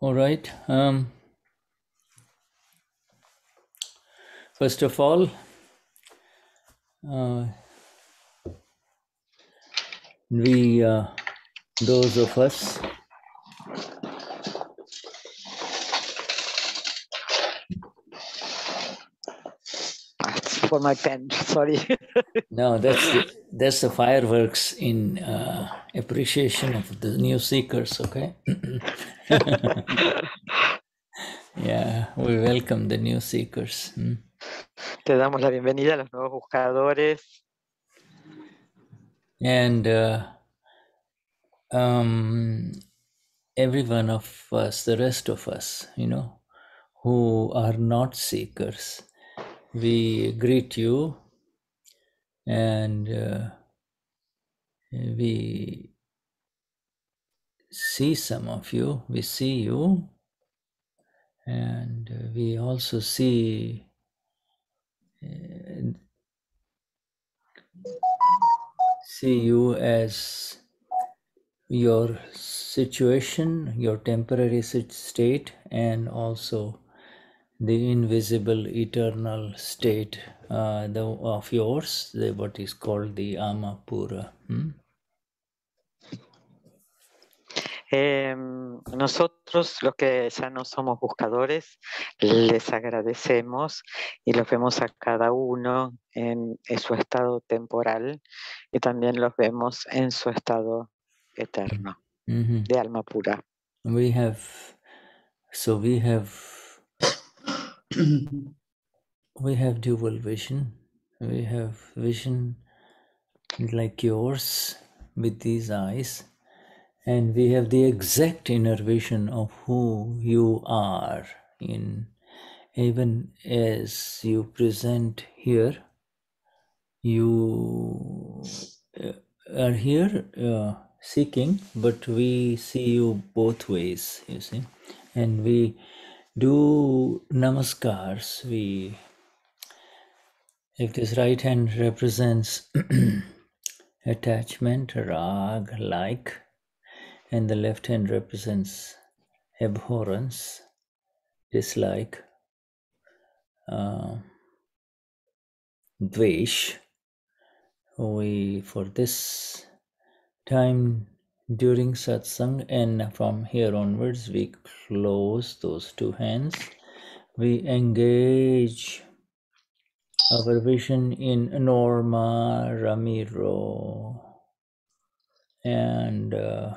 All right. First of all, those of us For my pen, sorry. no, that's the fireworks in appreciation of the new seekers. Okay. Yeah, we welcome the new seekers. Te damos la bienvenida a los nuevos buscadores. And every one of us, the rest of us, who are not seekers, we greet you, and we see some of you, we see you, and we also see you as your situation, your temporary state, and also the invisible eternal state of yours, what is called the Amapura. Nosotros, los que ya no somos buscadores, les agradecemos y los vemos a cada uno en su estado temporal y también los vemos en su estado eterno, de alma pura. We have dual vision. We have vision like yours with these eyes, and we have the exact inner vision of who you are, even as you present here. You are here seeking, but we see you both ways, you see, and we do namaskars. If this right hand represents attachment, rag, like, and the left hand represents abhorrence, dislike, dvesh. For this time during satsang and from here onwards, we close those two hands. We engage our vision in Norma, Ramiro, and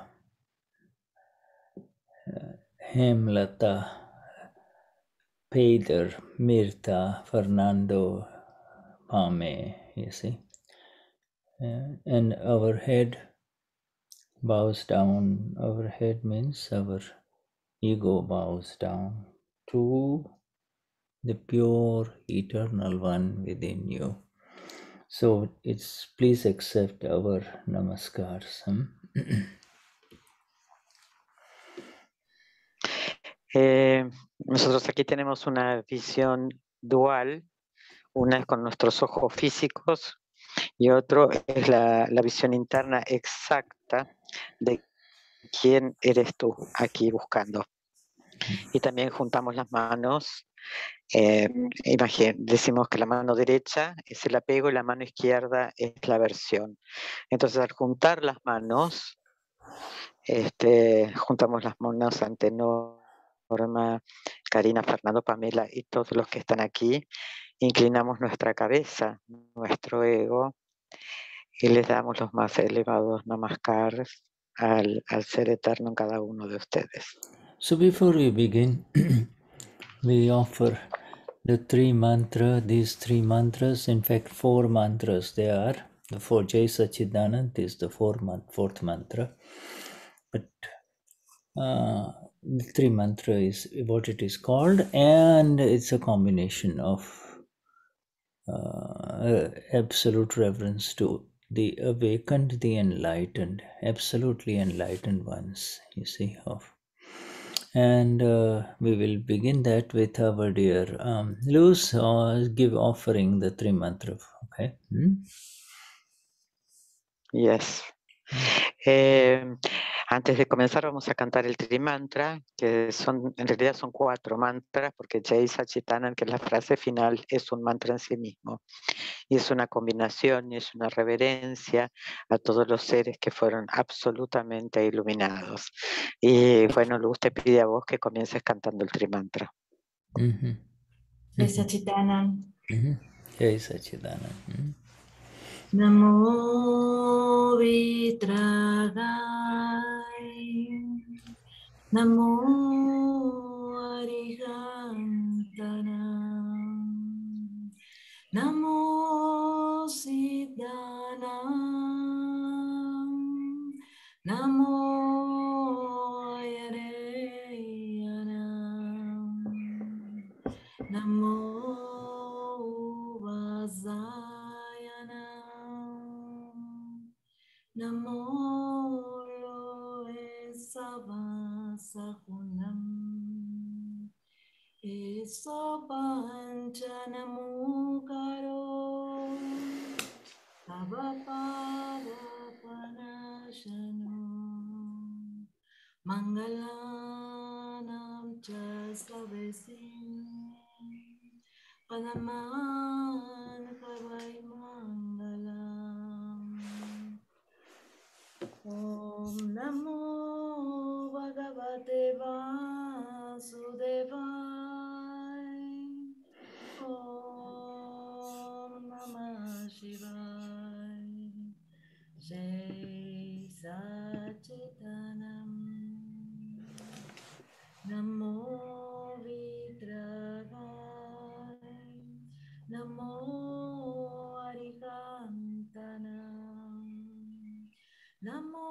Hemlata, Pedro, Mirta, Fernando, Pame, you see. And our head bows down. Our head means our ego bows down to the pure eternal one within you. So please accept our namaskars. Nosotros aquí tenemos una visión dual, una es con nuestros ojos físicos y otro es la visión interna exacta de quién eres tú aquí buscando. Y también juntamos las manos, decimos que la mano derecha es el apego y la mano izquierda es la aversión. Entonces al juntar las manos, juntamos las manos ante Norma, Karina, Fernando, Pamela y todos los que están aquí, inclinamos nuestra cabeza, nuestro ego, y les damos los más elevados namaskars al ser eterno en cada uno de ustedes. So before we begin, we offer the these three mantras, in fact 4 mantras they are. The 4 Jai Sachidanand is the fourth mantra. But the 3 mantra is what it is called, and it's a combination of absolute reverence to the awakened, the enlightened, absolutely enlightened ones, you see, and we will begin that with our dear Luz, give offering the 3 mantra, okay? Yes. Antes de comenzar vamos a cantar el Trimantra, que en realidad son 4 mantras, porque Jai Satchitanand, que es la frase final, es un mantra en sí mismo. Y es una combinación y es una reverencia a todos los seres que fueron absolutamente iluminados. Y bueno, Luz, te pide a vos que comiences cantando el Trimantra. Jai Satchitanand. Jai Satchitanand. Namo Vitragaya. Namo Arihantana. Namo Siddhana. Namo Yareyana. Namo Vazayana. Namo Loe Savasahunam. Eso Panchanamukaro Avapavanashano Mangalanam Chaskavesim Panaman Kavai Mangalam. Om Namo Bhagavate Vasudevaya. Om Namah Shivaya. Jai Satchitanam. Namo Vitragaya. Namo Arihantanam. Namo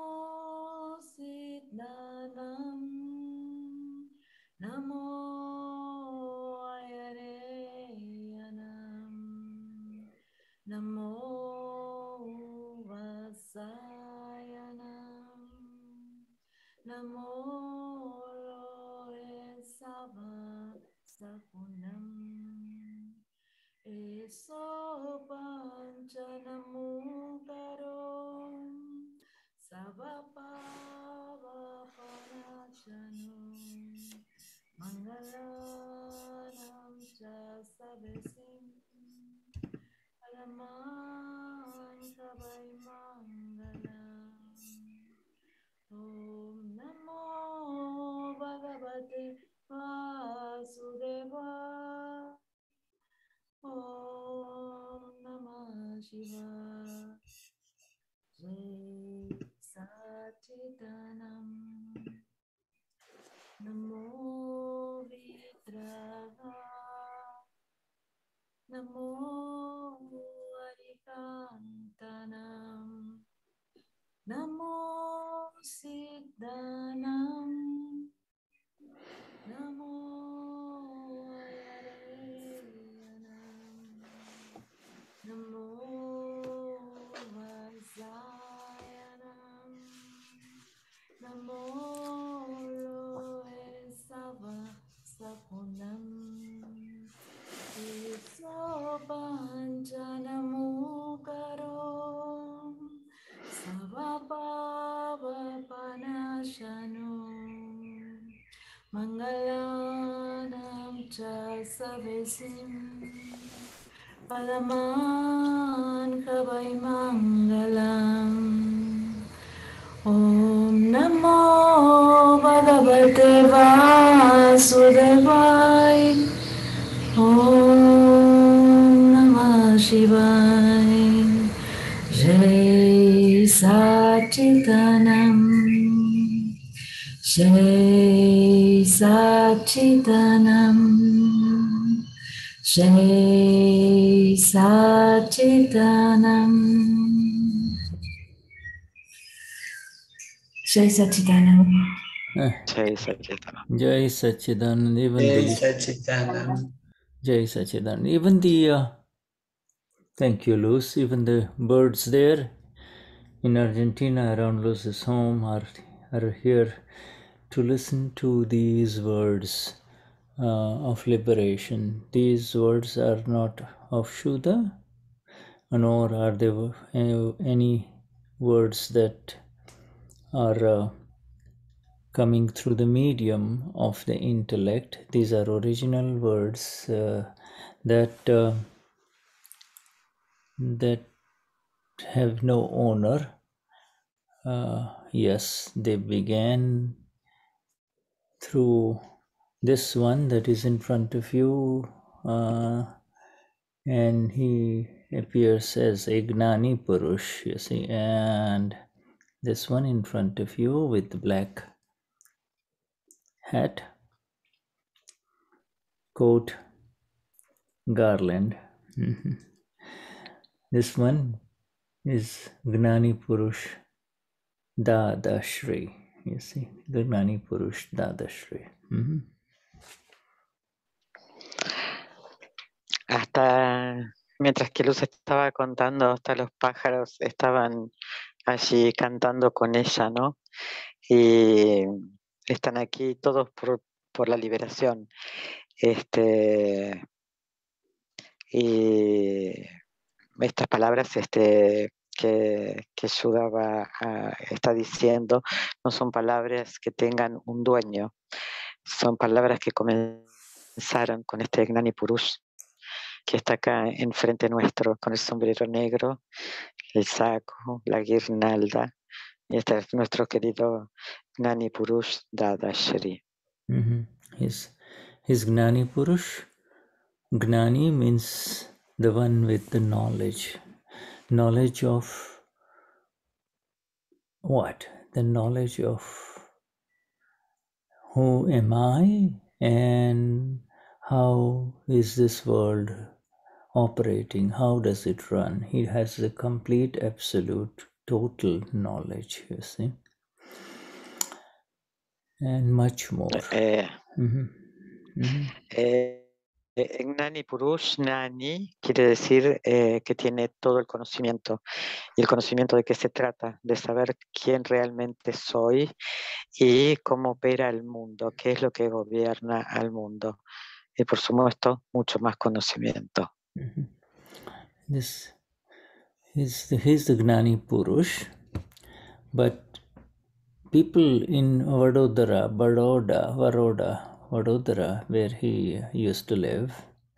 Siddhanam. Namo Ayareyanam. Namo Vasayanam. Namo Loe Savasahunam. Eso Panchanamukaro Savapavapanachano Mangalanam Chasavesim Alaman Kavai Mangalam. Om Namo Bhagavate Vasudevaya. Om Namah Shivaya. Jai Satchitanam. Namo Vitragaya. Namo Arihantanam. Namo Siddhanam. Namo Ayareyanam. Namo Vasayanam. Namo Loe Savasahunam. Iso Panchanamukaro Savapavapanashano Mangalanam Chasavesim Palaman Kavai Mangalam. Om Namo Bhagavate Vasudevaya. Om Namah Shivaya. Jai Satchitanam. Jai Satchitanam. Jai Satchitanam. Jai Satchitanam. Jai Satchitanand. Jai Satchidanand. Jai Satchitanand. Jai Satchidanand. Even the thank you, Luz. Even the birds there in Argentina around Luz's home are here to listen to these words of liberation. These words are not of Shuddha, nor are they any words that are coming through the medium of the intellect. These are original words that have no owner. Yes, they began through this one that is in front of you, and he appears as a Gnani Purush, you see, and this one in front of you with the black hat, coat, garland. This one is Gnani Purush Dadashri, you see, the Gnani Purush Dadashri. Hasta mientras que Luz estaba contando, hasta los pájaros estaban allí cantando con ella, ¿no? Y están aquí todos por la liberación. Y estas palabras que Shuddha está diciendo no son palabras que tengan un dueño, son palabras que comenzaron con este Gnani Purush que está acá enfrente nuestro, con el sombrero negro, el saco, la guirnalda. Y este es nuestro querido Gnani Purush Dadashri. His Gnani Purush. Gnani means the one with the knowledge. Knowledge of what? The knowledge of who am I and how is this world operating? How does it run? He has the complete, absolute, total knowledge, you see, and much more. Gnani Purush, Gnani, quiere decir que tiene todo el conocimiento. Y el conocimiento de qué se trata, de saber quién realmente soy y cómo opera el mundo, qué es lo que gobierna al mundo. Y por supuesto, mucho más conocimiento. This he's the Gnani Purush, but people in Vadodara, where he used to live,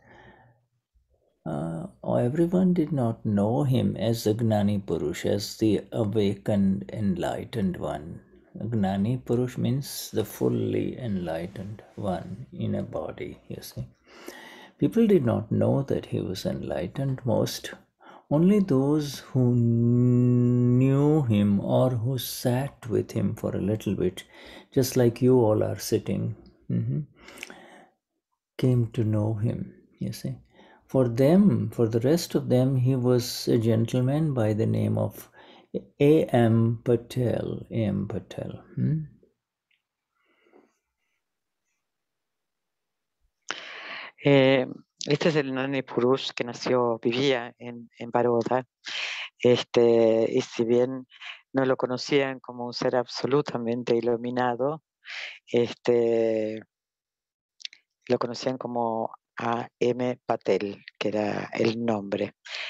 everyone did not know him as the Gnani Purush, as the awakened, enlightened one. Gnani Purush means the fully enlightened one in a body, you see. People did not know that he was enlightened. Only those who knew him or who sat with him for a little bit, just like you all are sitting, came to know him, you see. For them, for the rest of them, he was a gentleman by the name of A.M. Patel. A.M. Patel. Este es el Gnani Purush que vivía en Baroda. Y si bien no lo conocían como un ser absolutamente iluminado, lo conocían como A.M. Patel, que era el nombre.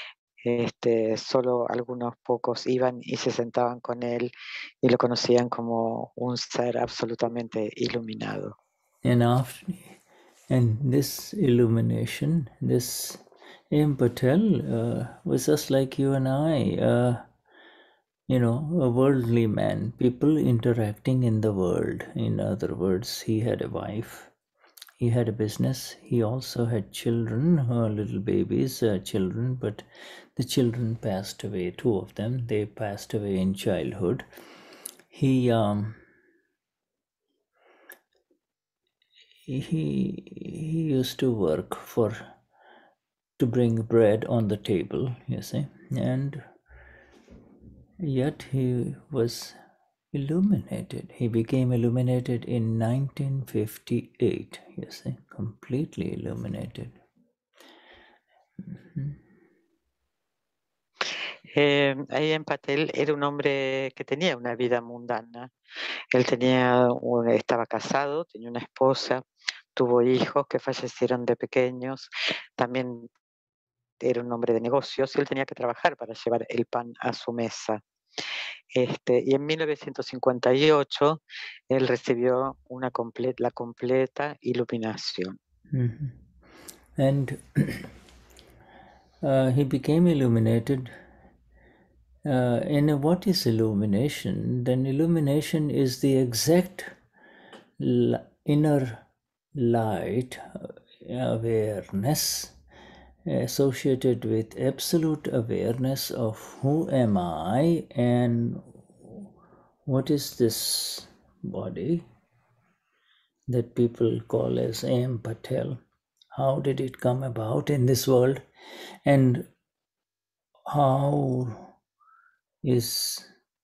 Solo algunos pocos iban y se sentaban con él y lo conocían como un ser absolutamente iluminado. And this illumination, this A.M. Patel was just like you and I, a worldly man, people interacting in the world. In other words, he had a wife, he had a business, he also had children, little babies, children, but the children passed away, 2 of them, they passed away in childhood. He used to work to bring bread on the table, you see, and yet he was illuminated. He became illuminated in 1958, you see, completely illuminated. A.M. Patel era un hombre que tenía una vida mundana. Él estaba casado, tenía una esposa, tuvo hijos que fallecieron de pequeños, también era un hombre de negocios y él tenía que trabajar para llevar el pan a su mesa. Y en 1958 él recibió la completa iluminación. Mhm. And he became illuminated. And what is illumination? Then illumination is the exact inner light awareness associated with absolute awareness of who am I and what is this body that people call as M. Patel. How did it come about in this world, and how is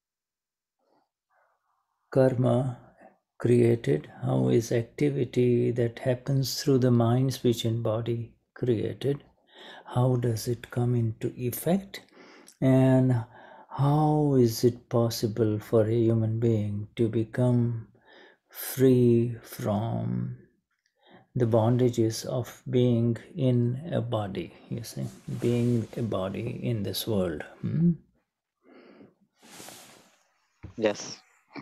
karma created? How is activity that happens through the mind, speech and body created? How does it come into effect? And how is it possible for a human being to become free from the bondages of being in a body, you see, being a body in this world? Yes.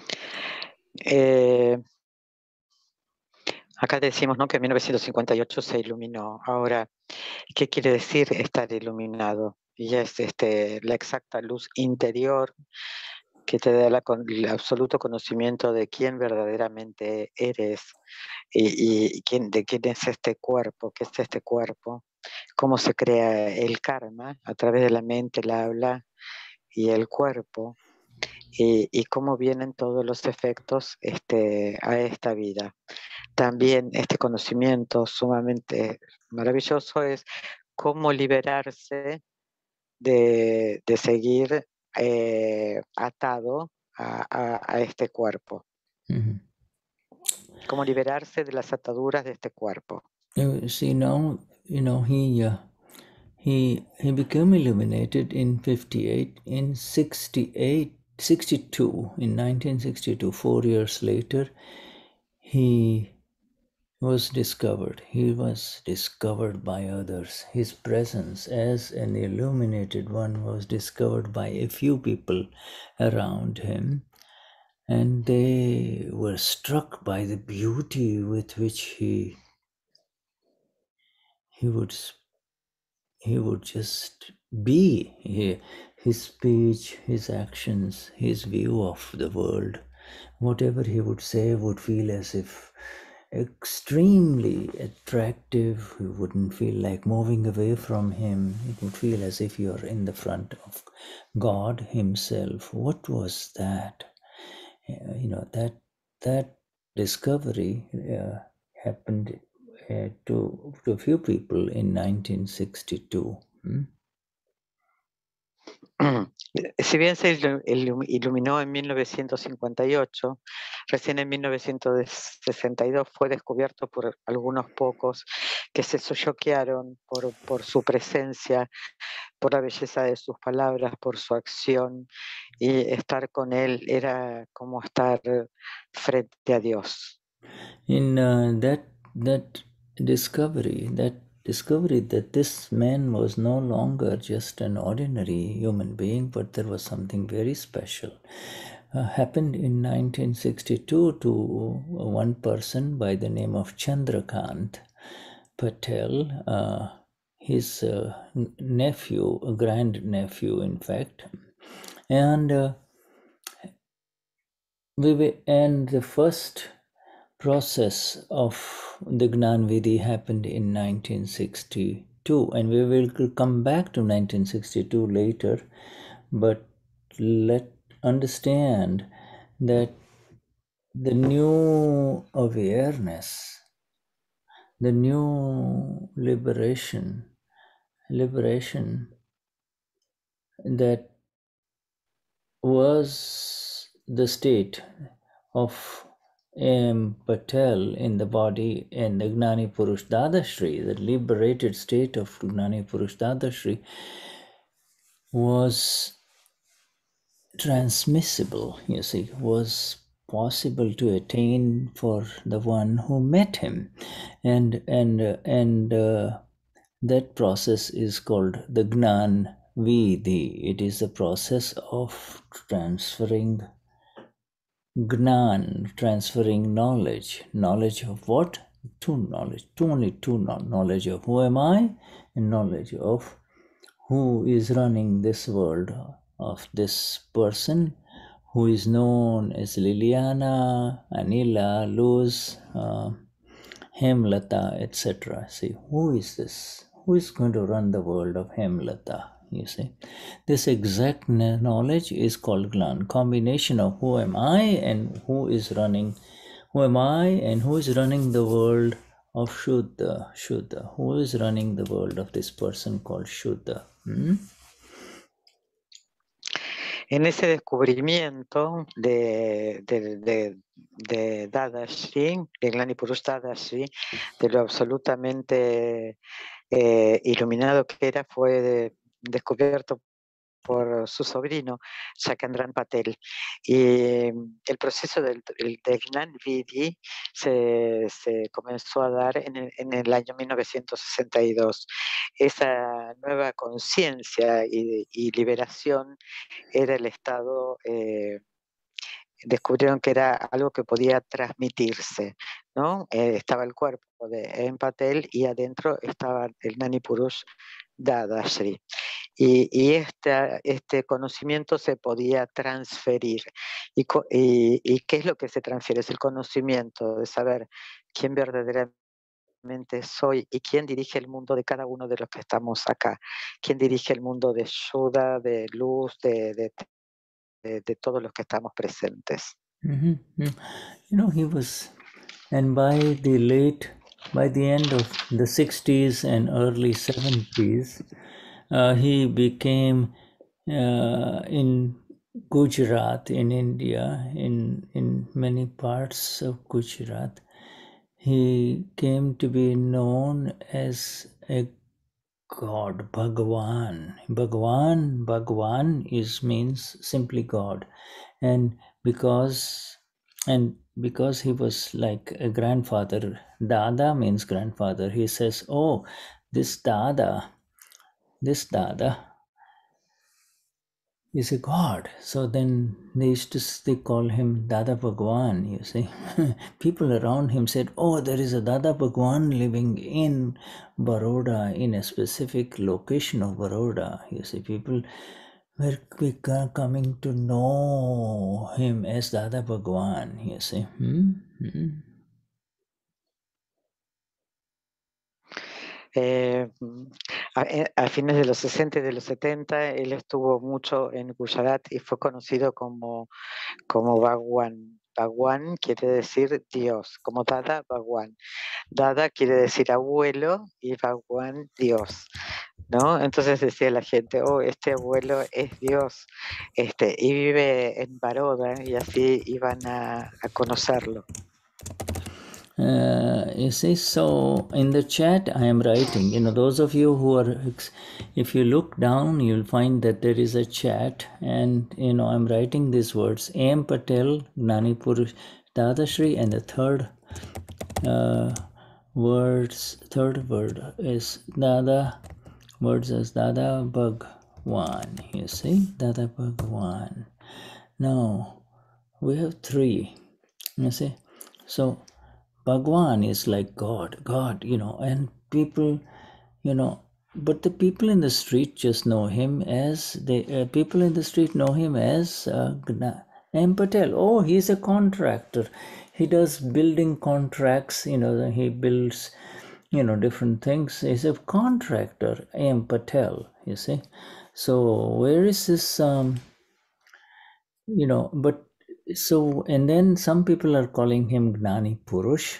Acá decimos, ¿no?, que en 1958 se iluminó. Ahora, ¿qué quiere decir estar iluminado? Y es la exacta luz interior que te da el absoluto conocimiento de quién verdaderamente eres y de quién es este cuerpo, qué es este cuerpo, cómo se crea el karma a través de la mente, el habla y el cuerpo, y cómo vienen todos los efectos a esta vida. También este conocimiento sumamente maravilloso es cómo liberarse de seguir atado a este cuerpo. Mm-hmm. Cómo liberarse de las ataduras de este cuerpo. See, now, he became illuminated in 58, in 62, in 1962, 4 years later, he was discovered. He was discovered by others. His presence as an illuminated one was discovered by a few people around him, and they were struck by the beauty with which he would just be. His speech, his actions, his view of the world, whatever he would say would feel as if extremely attractive. You wouldn't feel like moving away from him. It would feel as if you're in the front of God himself. What was that? That discovery happened to a few people in 1962. Si bien se iluminó en 1958, recién en 1962 fue descubierto por algunos pocos que se choquearon por su presencia, por la belleza de sus palabras, por su acción, y estar con él era como estar frente a Dios. In that discovery that this man was no longer just an ordinary human being, but there was something very special, happened in 1962 to one person by the name of Chandrakant Patel, his nephew, a grand-nephew in fact, and the first process of the Gnan Vidhi happened in 1962, and we will come back to 1962 later, but let's understand that the new awareness, the new liberation that was the state of M. Patel in the body and the Gnani Purush Dadashri, the liberated state of Gnani Purush Dadashri, was transmissible, you see, was possible to attain for the one who met him. And that process is called the Gnan Vidhi. It is the process of transferring Gnan, transferring knowledge. Knowledge of what? Two knowledge. Only two knowledge of who am I and knowledge of who is running this world, of this person who is known as Liliana, Anila, Luz, Hemlata, etc. See, who is this? Who is going to run the world of Hemlata? You see, this exact knowledge is called Glan. Combination of who am I and who is running, who am I and who is running the world of Shuddha. Shuddha. Who is running the world of this person called Shuddha? En ese descubrimiento de Dadashri, de Glanipurush Dadashri, de lo absolutamente iluminado que era, fue descubierto por su sobrino, Shakandran Patel. Y el proceso del Gnan Vidhi se comenzó a dar en el año 1962. Esa nueva conciencia y liberación era el estado, descubrieron que era algo que podía transmitirse, ¿no? Estaba el cuerpo de En Patel y adentro estaba el Nani Purush Dadashri. Y este conocimiento se podía transferir. ¿Y qué es lo que se transfiere? Es el conocimiento de saber quién verdaderamente soy y quién dirige el mundo de cada uno de los que estamos acá. Quién dirige el mundo de Shuddha, de luz, de todos los que estamos presentes. You know, he was, and by the end of the 60s and early 70s, he became in Gujarat, in India, in many parts of Gujarat, he came to be known as a God, Bhagwan. Bhagwan means simply God. And because he was like a grandfather, Dada means grandfather. He says, oh, this Dada is a god. So then they call him Dada Bhagwan, you see. People around him said, oh, there is a Dada Bhagwan living in Baroda, in a specific location of Baroda. You see, people were coming to know him as Dada Bhagwan, you see. A fines de los 60 y de los 70, él estuvo mucho en Gujarat y fue conocido como Bhagwan. Bhagwan quiere decir Dios, como Dada Bhagwan. Dada quiere decir abuelo y Bhagwan Dios, ¿no? Entonces decía la gente, oh, este abuelo es Dios, y vive en Baroda, y así iban a conocerlo. You see, so in the chat I am writing, you know, those of you who are, if you look down, you'll find that there is a chat, and, you know, I'm writing these words, M. Patel, Gnani Purush Dadashri, and the third word is Dada, words as Dada Bhagwan, you see, Dada Bhagwan. Now, we have three, you see, so Bhagwan is like God, you know, and people, you know, but the people in the street just know him as, people in the street know him as M. Patel. Oh, he's a contractor. He does building contracts, you know, he builds, you know, different things. He's a contractor, M. Patel, you see. So where is this, you know, but so, and then some people are calling him Gnani Purush,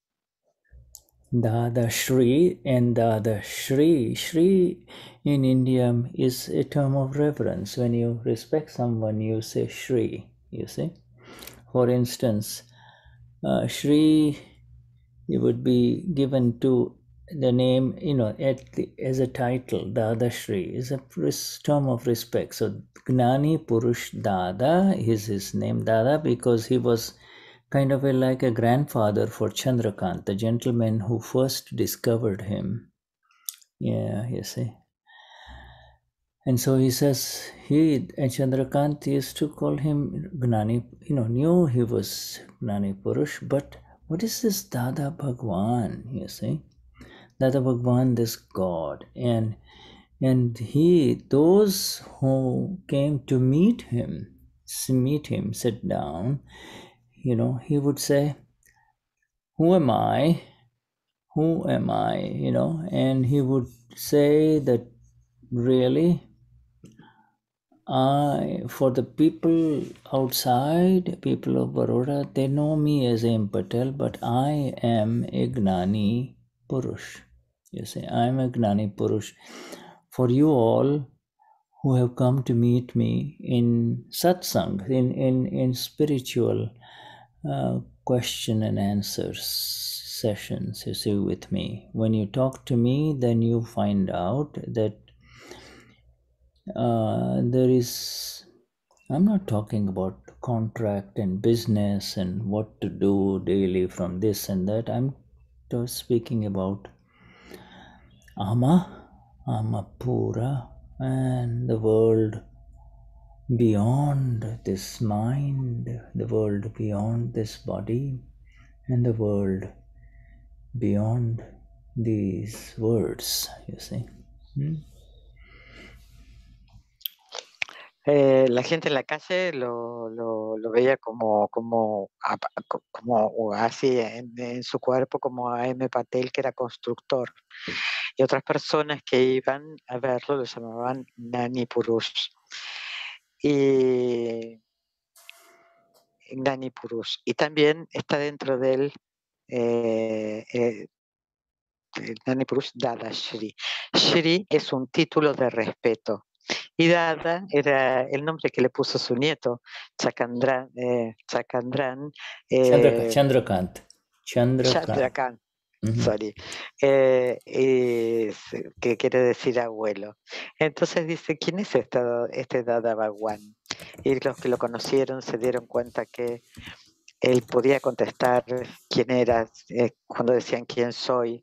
Dada Shri, and Dada Shri. Shri in India is a term of reverence. When you respect someone, you say Shri, you see. For instance, Shri, it would be given to the name, you know, as a title. Dada Shri is a term of respect. So Gnani Purush Dada is his name, Dada, because he was kind of like a grandfather for Chandrakant, the gentleman who first discovered him. Yeah, you see. And so he says, and Chandrakant used to call him Gnani, knew he was Gnani Purush, but what is this Dada Bhagwan, you see? Dada Bhagwan, this God. And those who came to meet him, sit down, he would say, who am I? Who am I? And he would say that really, for the people outside, people of Baroda, they know me as M. Patel, but I am a Gnani Purush. You see, I am a Gnani Purush. For you all who have come to meet me in satsang, in spiritual question and answers sessions, you see, with me. When you talk to me, then you find out that I'm not talking about contract and business and what to do daily from this and that. I'm just speaking about Amapura, and the world beyond this mind, the world beyond this body, and the world beyond these words, you see. La gente en la calle lo veía como así en su cuerpo, como a M. Patel, que era constructor. Y otras personas que iban a verlo lo llamaban Gnani Purush. Y Gnani Purush. Y también está dentro del Gnani Purush Dada Shri. Shri es un título de respeto. Y Dada era el nombre que le puso su nieto, Chakandran. Chandrakant. Sorry, que quiere decir abuelo. Entonces dice, ¿quién es este Dada Bhagwan? Y los que lo conocieron se dieron cuenta que él podía contestar quién era cuando decían quién soy.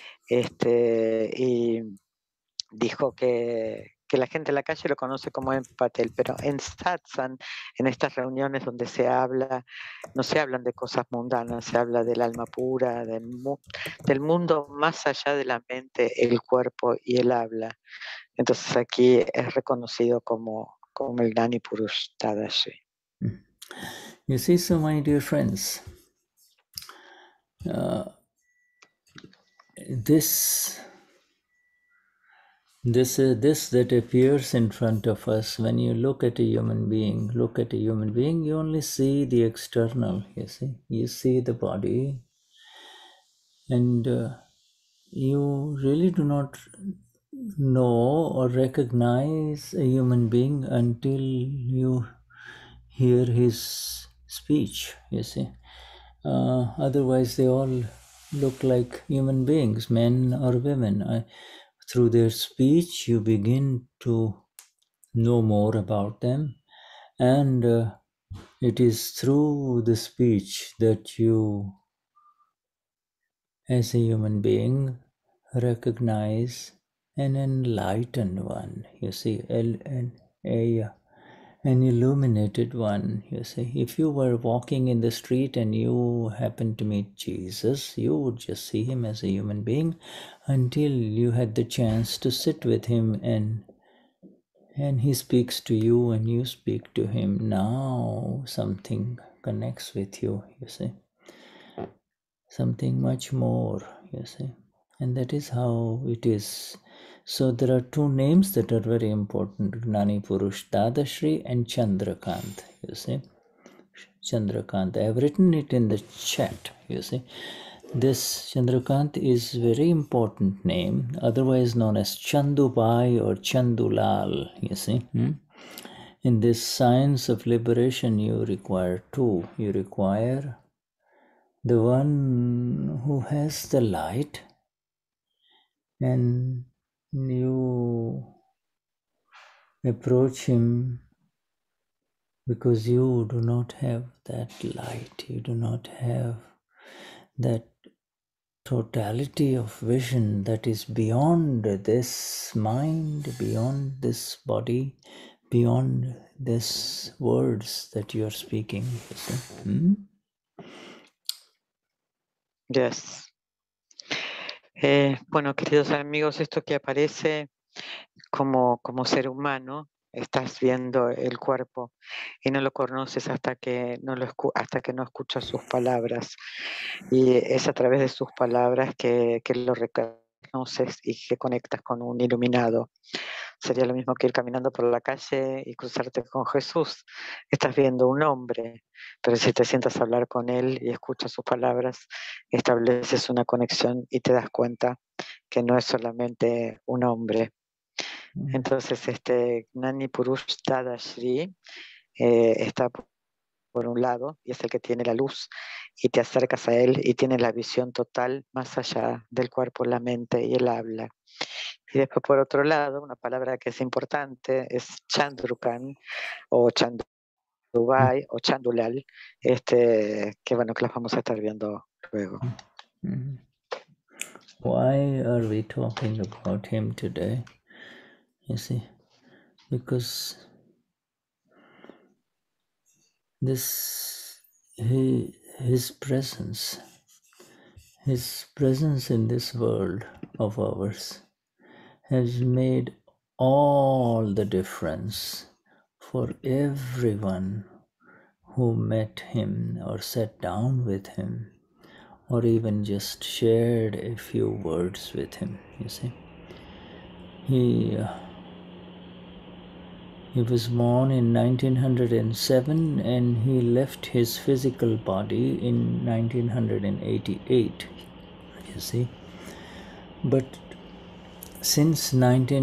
Y dijo que la gente en la calle lo conoce como M. Patel, pero en satsang, en estas reuniones donde se habla, no se hablan de cosas mundanas, se habla del alma pura, del mundo más allá de la mente, el cuerpo y el habla. Entonces aquí es reconocido como el Gnani Purush Tadashi. You see, so my dear friends, this that appears in front of us, when you look at a human being, you only see the external, you see the body, and you really do not know or recognize a human being until you hear his speech, otherwise they all look like human beings, men or women. Through their speech, you begin to know more about them, and it is through the speech that you, as a human being, recognize an enlightened one, an illuminated one, If you were walking in the street and you happened to meet Jesus, you would just see him as a human being until you had the chance to sit with him and he speaks to you and you speak to him. Now something connects with you, Something much more, And that is how it is. So there are two names that are very important, Gnani Purush, Dadashri and Chandrakant, Chandrakant. I have written it in the chat, This Chandrakant is very important name, otherwise known as Chandubai or Chandulal, In this science of liberation, you require two. You require the one who has the light, and you approach him because you do not have that light, you do not have that totality of vision that is beyond this mind, beyond this body, beyond these words that you are speaking. You see? Yes. Bueno, queridos amigos, esto que aparece como ser humano, estás viendo el cuerpo y no lo conoces hasta que hasta que no escuchas sus palabras. Y es a través de sus palabras que lo reconoces y que conectas con un iluminado. Sería lo mismo que ir caminando por la calle y cruzarte con Jesús. Estás viendo un hombre, pero si te sientas a hablar con él y escuchas sus palabras, estableces una conexión y te das cuenta que no es solamente un hombre. Entonces, Gnani Purush Dada Shri está por un lado y es el que tiene la luz, y te acercas a él y tiene la visión total más allá del cuerpo, la mente y el habla. Y después, por otro lado, una palabra que es importante es Chandrukan o Chandubai o Chandulal, que bueno, que las vamos a estar viendo luego. Why are we talking about him today? You see, because his presence in this world of ours has made all the difference for everyone who met him or sat down with him or even just shared a few words with him. You see, he was born in 1907 and he left his physical body in 1988, you see. But since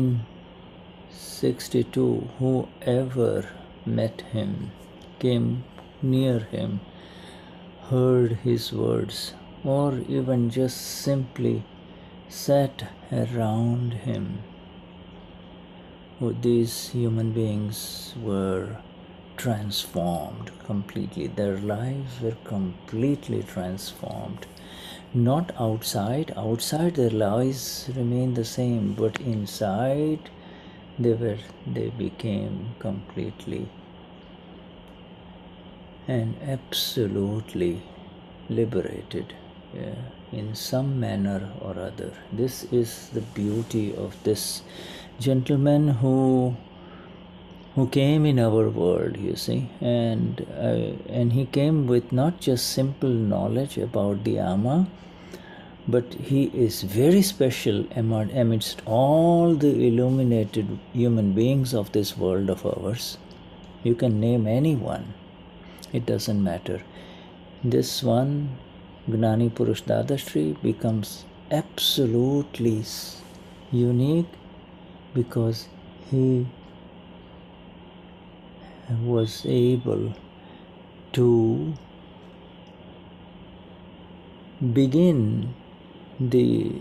1962, whoever met him, came near him, heard his words, or even just simply sat around him, these human beings were transformed completely. Their lives were completely transformed. Not outside. Outside their lives remained the same, but inside they became completely and absolutely liberated, in some manner or other. This is the beauty of this gentleman who came in our world, you see, and he came with not just simple knowledge about the Ama, but he is very special amidst all the illuminated human beings of this world of ours. You can name anyone, it doesn't matter. This one, Gnani Purush Dadashri, becomes absolutely unique because he was able to begin the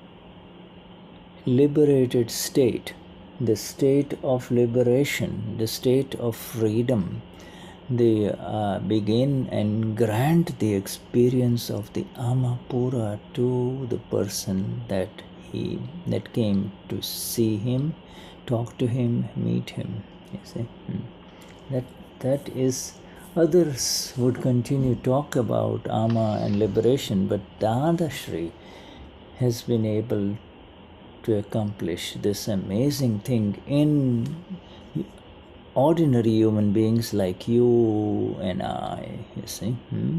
liberated state, the state of liberation, the state of freedom. They begin and grant the experience of the Amapura to the person that came to see him, talk to him, meet him. You see, that is. Others would continue to talk about Ama and liberation, but Dadashri has been able to accomplish this amazing thing in ordinary human beings like you and I, you see.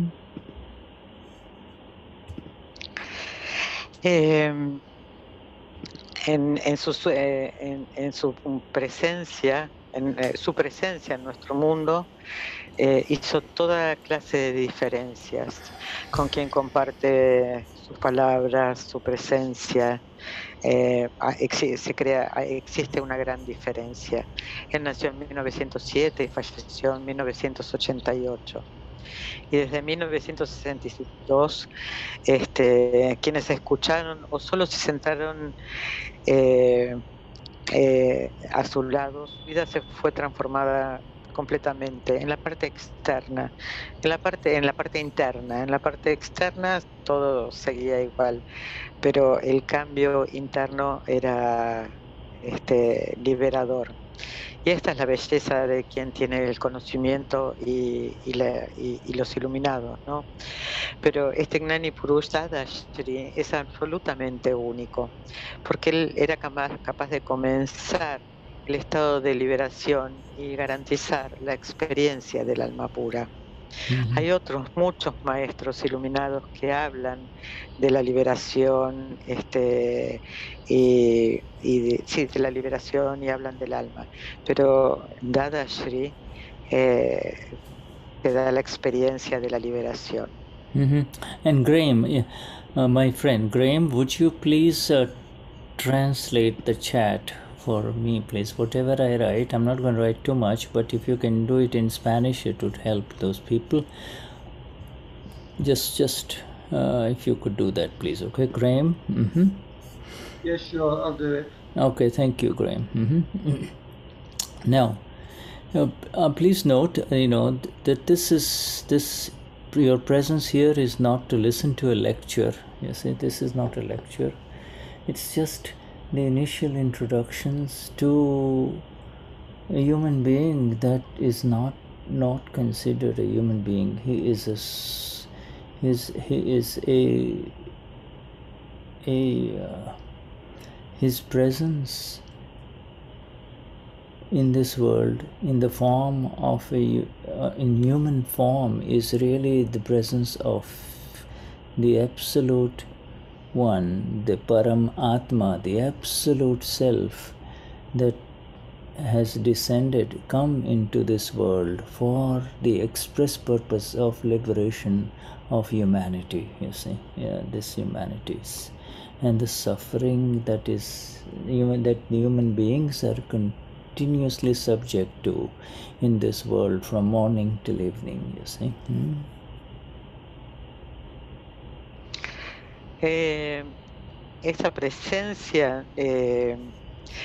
En su presencia, su presencia en nuestro mundo, hizo toda clase de diferencias con quien comparte sus palabras, su presencia. Existe una gran diferencia. Él nació en 1907 y falleció en 1988. Y desde 1962, quienes escucharon o solo se sentaron a su lado, su vida se fue transformada completamente en la parte externa, en la parte interna. En la parte externa todo seguía igual, pero el cambio interno era liberador. Y esta es la belleza de quien tiene el conocimiento y los iluminados, ¿no? Pero este Gnani Purush Dadashri es absolutamente único, porque él era capaz de comenzar el estado de liberación y garantizar la experiencia del alma pura. Hay otros muchos maestros iluminados que hablan de la liberación, sí, de la liberación y hablan del alma, pero Dadashri te da la experiencia de la liberación. And Graham, my friend Graham, would you please translate the chat for me, please? Whatever I write, I'm not going to write too much, but if you can do it in Spanish, it would help those people. Just if you could do that, please. Okay, Graham. Yes, sure, I'll do it. Okay, thank you, Graham. Now, please note, that your presence here is not to listen to a lecture. You see, this is not a lecture. It's just the initial introductions to a human being that is not considered a human being. He is his presence in this world, in the form of in human form, is really the presence of the Absolute One, the Param Atma, the Absolute Self that has descended, come into this world for the express purpose of liberation of humanity, you see, this humanities, and the suffering that human beings are continuously subject to in this world from morning till evening, you see. Esta presencia, en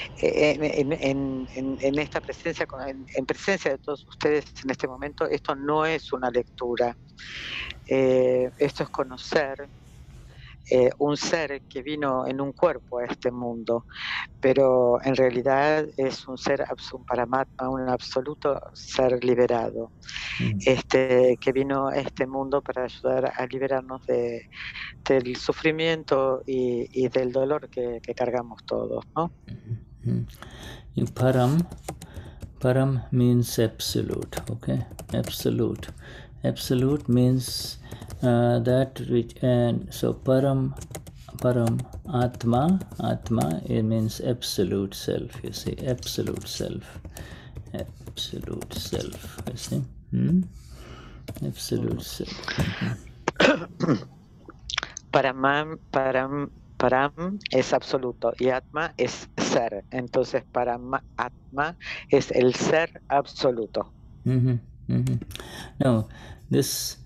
esta presencia, en presencia de todos ustedes en este momento, esto no es una lectura, esto es conocer un ser que vino en un cuerpo a este mundo, pero en realidad es un ser Paramatma, un absoluto ser liberado, que vino a este mundo para ayudar a liberarnos del sufrimiento y del dolor que cargamos todos, ¿no? Param means absolute, okay? Absolute means that which, and so Param Atma, it means absolute self, you see, absolute self, you see, absolute self. Param es absoluto y Atma es ser. Entonces Atma es el ser absoluto. Now, this,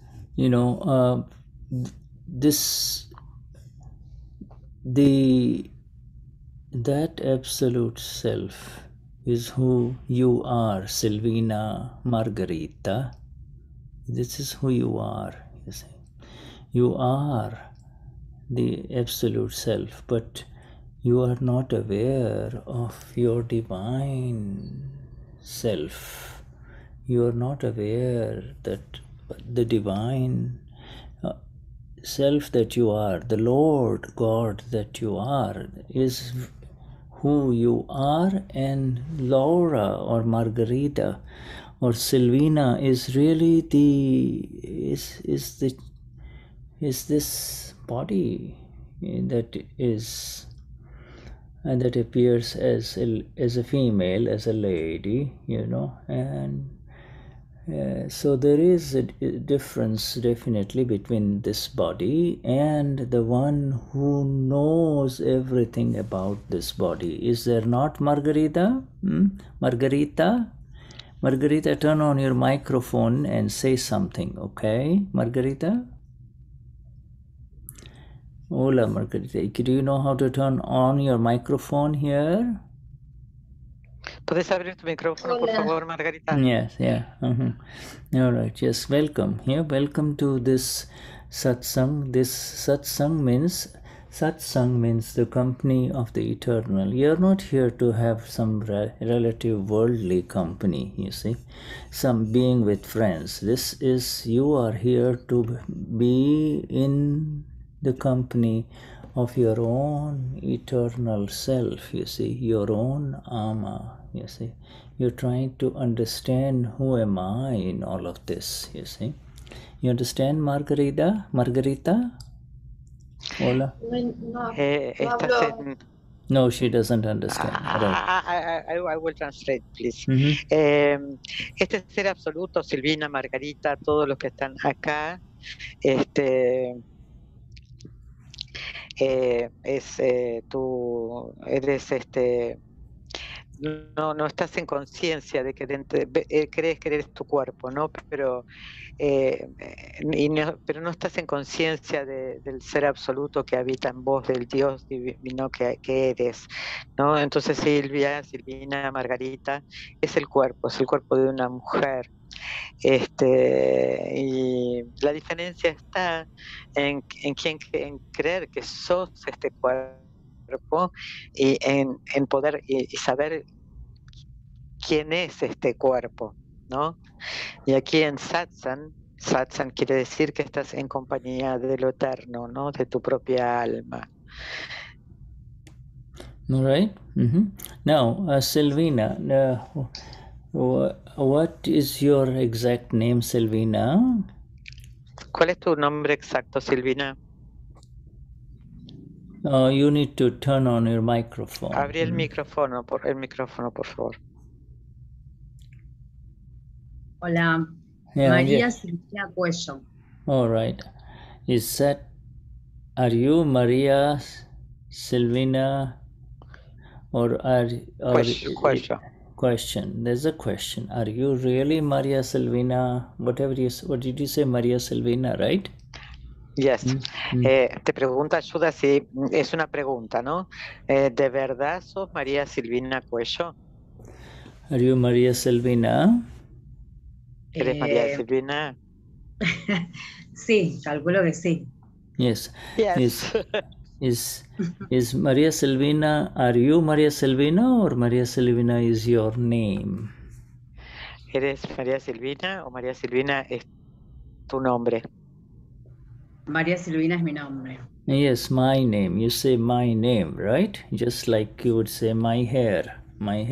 that absolute self is who you are, Silvina Margarita. This is who you are, you see. You are the absolute self, but you are not aware of your divine self. You are not aware that the divine self that you are, the Lord God that you are, is who you are, and Laura or Margarita or Silvina is really is this body that appears as a female, as a lady, and so there is a difference definitely between this body and the one who knows everything about this body. Is there not, Margarita? Margarita, turn on your microphone and say something, okay, Margarita? Hola, Margarita. Do you know how to turn on your microphone here? ¿Puedes abrir tu micrófono, por favor, Margarita? Yes, yeah. All right, yes, welcome. Here, welcome to this satsang. This satsang means the company of the eternal. You're not here to have some relative worldly company, you see, some being with friends. This is, you are here to be in the company of your own eternal self, you see, your own ama, you see. You're trying to understand who am I in all of this, you see. You understand, Margarita? Hola? Estás en... No, she doesn't understand. Right. I will translate, please. Mhm. Este ser absoluto, Silvina, Margarita, todos los que están acá, tú eres no estás en conciencia de que crees que eres tu cuerpo, ¿no? Pero pero no estás en conciencia del ser absoluto que habita en vos, del Dios divino que eres, ¿no? Entonces Silvina, Margarita, es el cuerpo de una mujer. Y la diferencia está en creer que sos este cuerpo y en poder y saber quién es este cuerpo, ¿no? Y aquí en satsang quiere decir que estás en compañía de lo eterno, ¿no? De tu propia alma. All right. Now, Silvina, what is your exact name, Silvina? ¿Cuál es tu nombre exacto, Silvina? You need to turn on your microphone. Abrí el micrófono, por favor. Hola, Yeah, María yeah. Silvina Cuello. All right. Are you Maria Silvina, or question? There's a question. Are you really Maria Silvina? What did you say, Maria Silvina, right? Yes. Te pregunta ayuda si es una pregunta, ¿no? ¿De verdad sos María Silvina Cuello? Are you Maria Silvina? ¿Eres María Silvina? Sí, calculo que sí. Yes. Yes. Is Maria Silvina, are you Maria Silvina, or Maria Silvina is your name? ¿Eres María Silvina o María Silvina es tu nombre? María Silvina es mi nombre. Yes, my name. You say my name, right? Just like you would say my hair.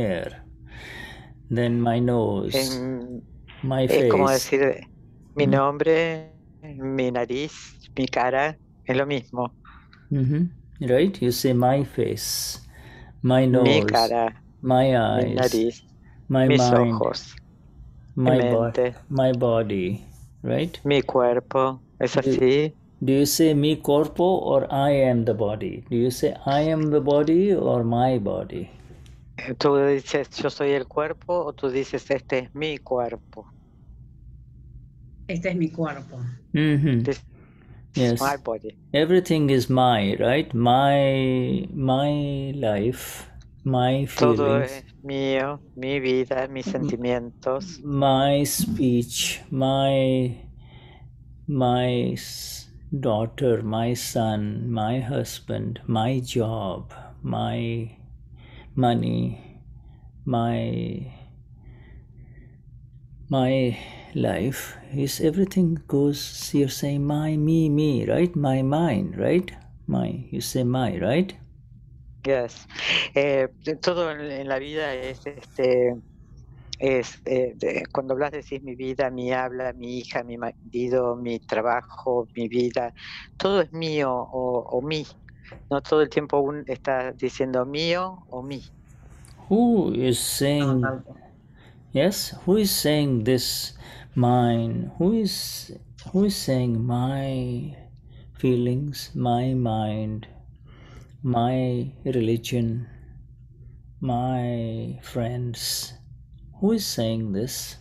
Then my nose, my face. Es como decir mi nombre, mi nariz, mi cara, es lo mismo. Right? You say my face, my nose, mi cara, my eyes, mi nariz, my mis mind, ojos, my mi mente, my body, right? mi cuerpo. ¿Es así? Do you say mi corpo or I am the body? Do you say I am the body or my body? ¿Tú dices yo soy el cuerpo o tú dices este es mi cuerpo? Este es mi cuerpo. This Yes. is my body. Everything is my, right? My life, my feelings. Todo es mío, mi vida, mis sentimientos. My speech, my daughter, my son, my husband, my job, my money, my life is everything goes, you're saying my, me, right? My mind, right? My, you say my, right? Yes. Todo en la vida es cuando hablas decís mi vida, mi habla, mi hija, mi marido, mi trabajo, mi vida, todo es mío o mí. No todo el tiempo uno está diciendo mío o mí. Who is saying? Yes, who is saying this mine? Who is saying my feelings, my mind, my religion, my friends? Who is saying this?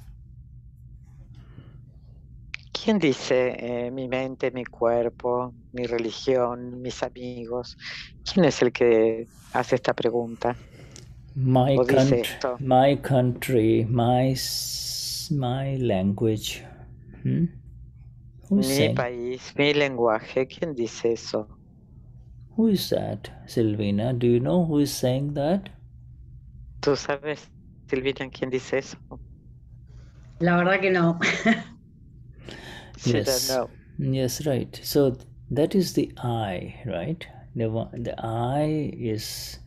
¿Quién dice mi mente, mi cuerpo, mi religión, mis amigos? ¿Quién es el que hace esta pregunta? My o dice country, esto. my country, my language. Who's Mi saying? país, mi lenguaje. ¿Quién dice eso? Who is that, Silvina? Do you know who is saying that? ¿Tú sabes, Silvina, quién dice eso? La verdad que no. She don't Yes. know. Yes, right. So that is the I, right? The I is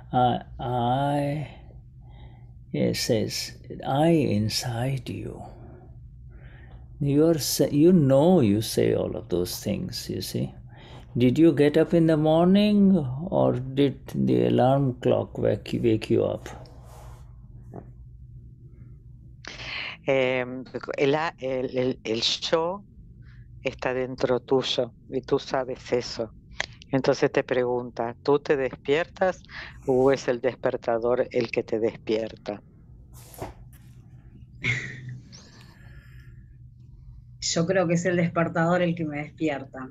I. It says I inside you. You say all of those things. You see. Did you get up in the morning, or did the alarm clock wake you up? El yo está dentro tuyo y tú sabes eso. Entonces te pregunta, ¿tú te despiertas o es el despertador el que te despierta? Yo creo que es el despertador el que me despierta.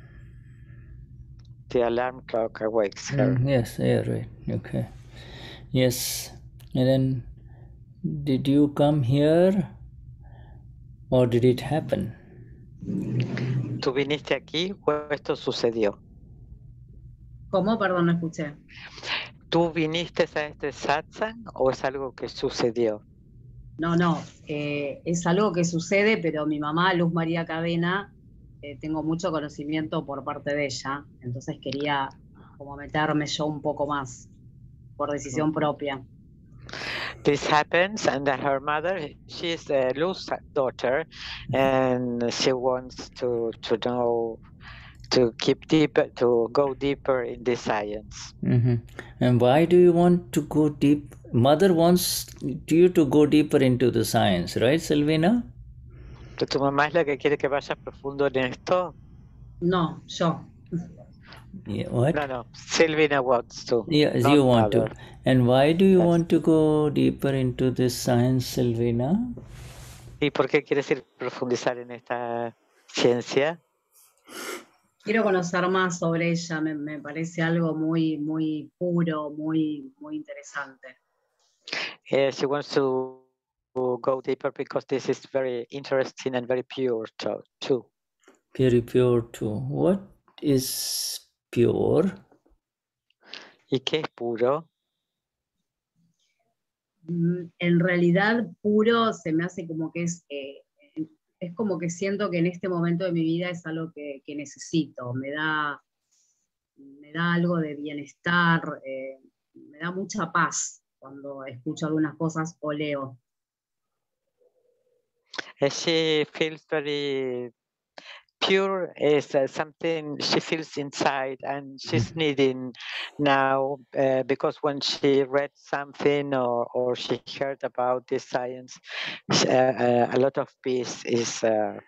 The alarm clock awakes her. Yes, yeah, right. Okay. Yes. And then, did you come here, or did it happen? ¿Tú viniste aquí o esto sucedió? ¿Cómo? Perdón, no escuché. ¿Tú viniste a este satsang o es algo que sucedió? No, es algo que sucede, pero mi mamá, Luz María Cadena, tengo mucho conocimiento por parte de ella, entonces quería como meterme yo un poco más por decisión propia. This happens, and her mother, she's Luz's daughter, and she wants to know, to keep deeper, to go deeper in the science. And why do you want to go deep? Mother wants you to go deeper into the science, right, Silvina? ¿Tu mamá es la que quiere que vayas profundo en esto? No, yo. Yeah, what? No, Silvina wants to. Yes, not you want mother. to. And why do you Yes. want to go deeper into this science, Silvina? ¿Y por qué quieres ir a profundizar en esta ciencia? Quiero conocer más sobre ella, me parece algo muy, muy puro, muy, muy interesante. She wants to go deeper because this is very interesting and very pure too. Very pure too. What is pure? ¿Y qué es puro? En realidad, puro se me hace como que es como que siento que en este momento de mi vida es algo que necesito, me da algo de bienestar, me da mucha paz cuando escucho algunas cosas o leo. She feels very pure, is something she feels inside, and she's needing now because when she read something or she heard about this science, a lot of peace is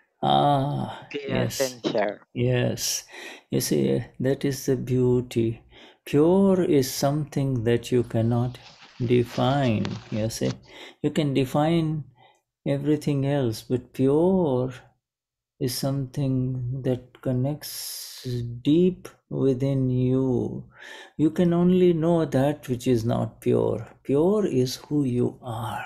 Yes. in her. Yes. You see, that is the beauty. Pure is something that you cannot define. You see, you can define everything else, but pure is something that connects deep within you. You can only know that which is not pure. Pure is who you are.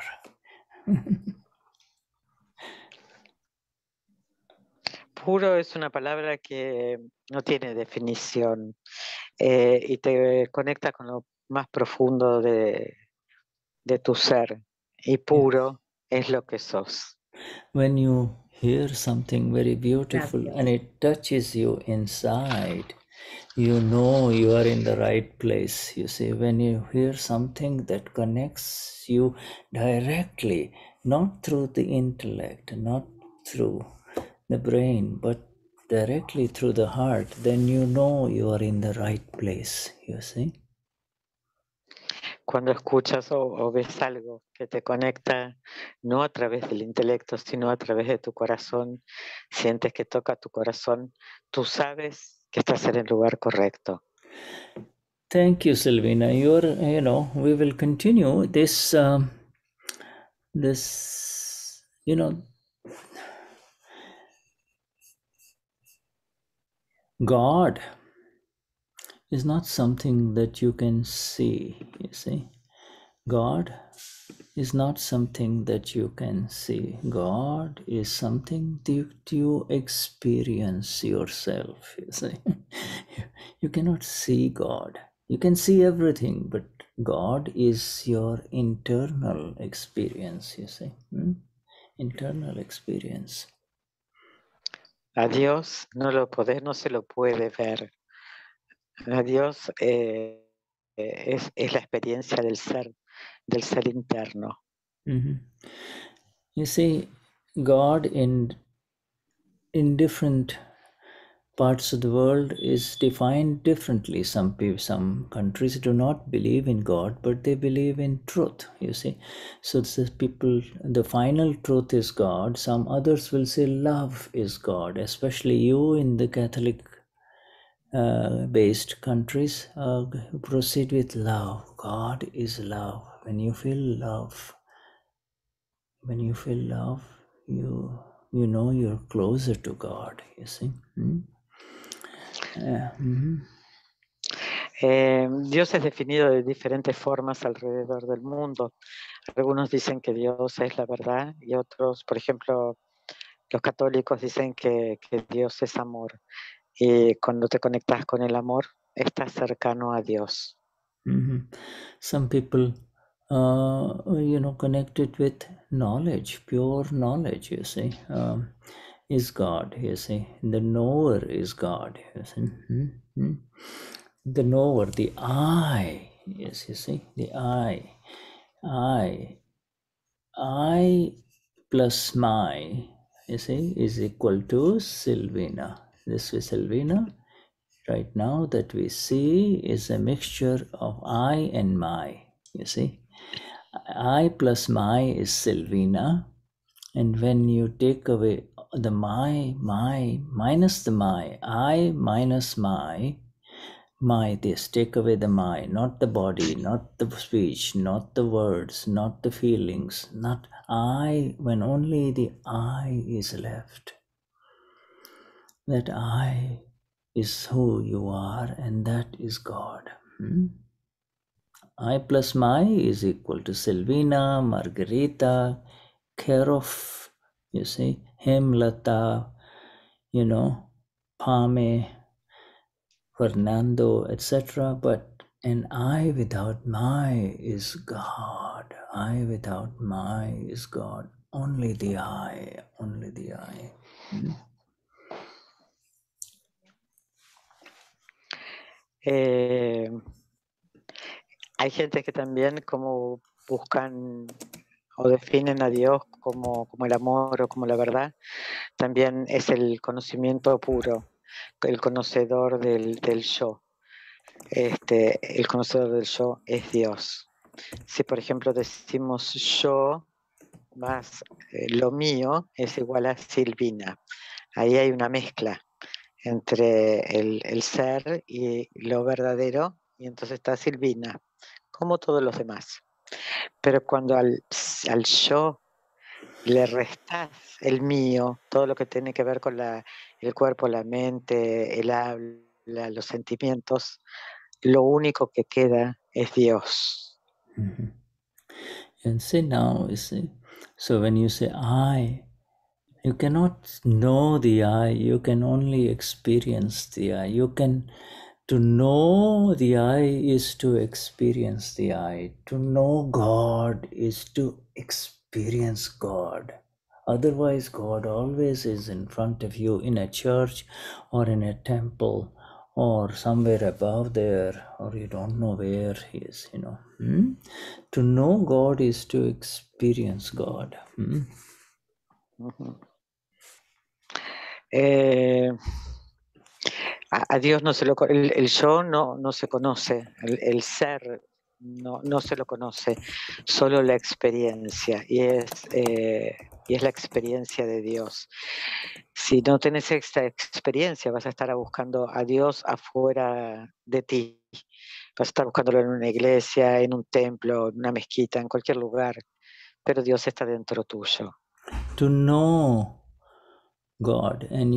Puro es una palabra que no tiene definición y te conecta con lo más profundo de tu ser. Y puro es lo que sos. When you hear something very beautiful Gracias. and it touches you inside, you know you are in the right place. You see, when you hear something that connects you directly, not through the intellect, not through the brain, but directly through the heart, then you know you are in the right place. You see? Cuando escuchas o ves algo que te conecta no a través del intelecto, sino a través de tu corazón, sientes que toca tu corazón, tú sabes que estás en el lugar correcto. Thank you, Silvina. We will continue this, God is not something that you can see, you see. God is not something that you can see. God is something that you experience yourself. You see, you cannot see God. You can see everything, but God is your internal experience. You see, internal experience. A Dios no se lo puede ver. A Dios es la experiencia del ser interno. Mm-hmm. You see, God in different parts of the world is defined differently. Some people, some countries do not believe in God, but they believe in truth. You see, so the people, the final truth is God. Some others will say love is God. Especially you in the Catholic based countries, proceed with love. God is love. When you feel love, you know you're closer to God. You see. Dios es definido de diferentes formas alrededor del mundo. Algunos dicen que Dios es la verdad y otros, por ejemplo, los católicos dicen que Dios es amor. Y cuando te conectas con el amor, estás cercano a Dios. Some people, connect it with knowledge, pure knowledge, you see, is God, you see. The knower is God, you see. The knower, the I, yes, you see, the I plus my, you see, is equal to Sylvina. This is Sylvina. Right now that we see is a mixture of I and my. You see, I plus my is Sylvina, and when you take away the my minus the my, I minus my this, take away the my, not the body, not the speech, not the words, not the feelings, not I, when only the I is left. That I is who you are, and that is God. I plus my is equal to Silvina, Margarita, Kerov, you see, Hemlata, Pame, Fernando, etc. But an I without my is God. I without my is God. Only the I, only the I. Hay gente que también como buscan o definen a Dios como el amor o como la verdad. También es el conocimiento puro, el conocedor del yo. El conocedor del yo es Dios. Si por ejemplo decimos yo más lo mío es igual a Silvina. Ahí hay una mezcla entre el ser y lo verdadero, y entonces está Silvina, como todos los demás. Pero cuando al yo le restas el mío, todo lo que tiene que ver con el cuerpo, la mente, el habla, los sentimientos, lo único que queda es Dios. And see now, you see, so when you say I, you cannot know the I, you can only experience the I. To know the I is to experience the I. To know God is to experience God. Otherwise, God always is in front of you in a church or in a temple or somewhere above there, or you don't know where he is, To know God is to experience God. A Dios no se lo el yo no se conoce, el ser no se lo conoce, solo la experiencia, y es la experiencia de Dios. Si no tenés esta experiencia, vas a estar buscando a Dios afuera de ti. Vas a estar buscándolo en una iglesia, en un templo, en una mezquita, en cualquier lugar, pero Dios está dentro tuyo. To know God and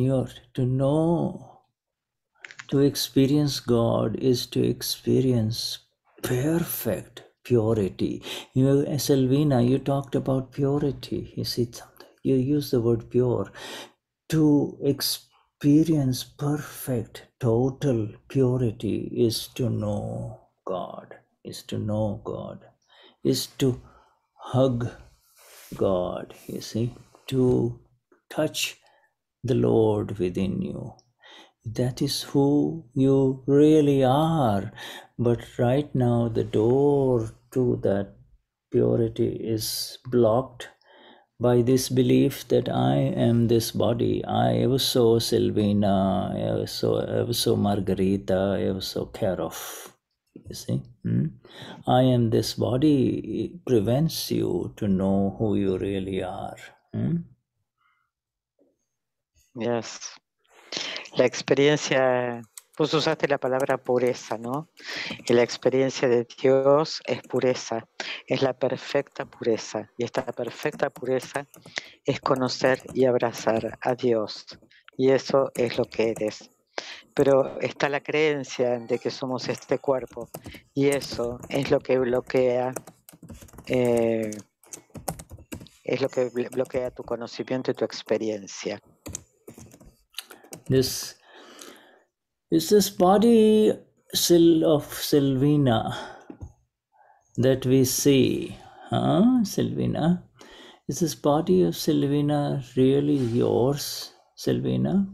to experience God is to experience perfect purity. Selvina, you talked about purity. You see, you use the word pure. To experience perfect, total purity is to know God, is to know God, is to hug God, you see, to touch the Lord within you. That is who you really are. But right now, the door to that purity is blocked by this belief that I am this body. I am so Silvina, I am so Margarita, I am so Karoff. You see? I am this body prevents you to know who you really are. Yes. La experiencia, vos usaste la palabra pureza, ¿no? Y la experiencia de Dios es pureza, es la perfecta pureza. Y esta perfecta pureza es conocer y abrazar a Dios. Y eso es lo que eres. Pero está la creencia de que somos este cuerpo. Y eso es lo que bloquea, tu conocimiento y tu experiencia. This is this body of Silvina that we see. Silvina? Is this body of Silvina really yours, Silvina?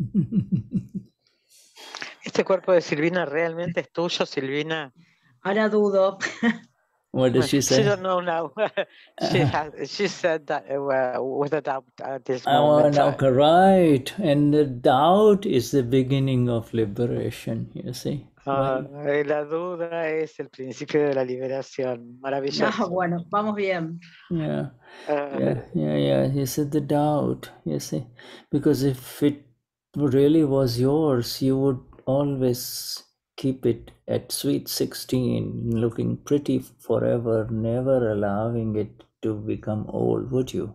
¿Este cuerpo de Silvina realmente es tuyo, Silvina? Ahora dudo. What does she say? She don't know now. She said that with a doubt at this Oh, moment. now, right. And the doubt is the beginning of liberation, you see. La duda es el principio de la liberación. Maravilloso. No, bueno, vamos bien. Yeah. You said the doubt, you see. Because if it really was yours, you would always keep it at sweet 16, looking pretty forever, never allowing it to become old, would you?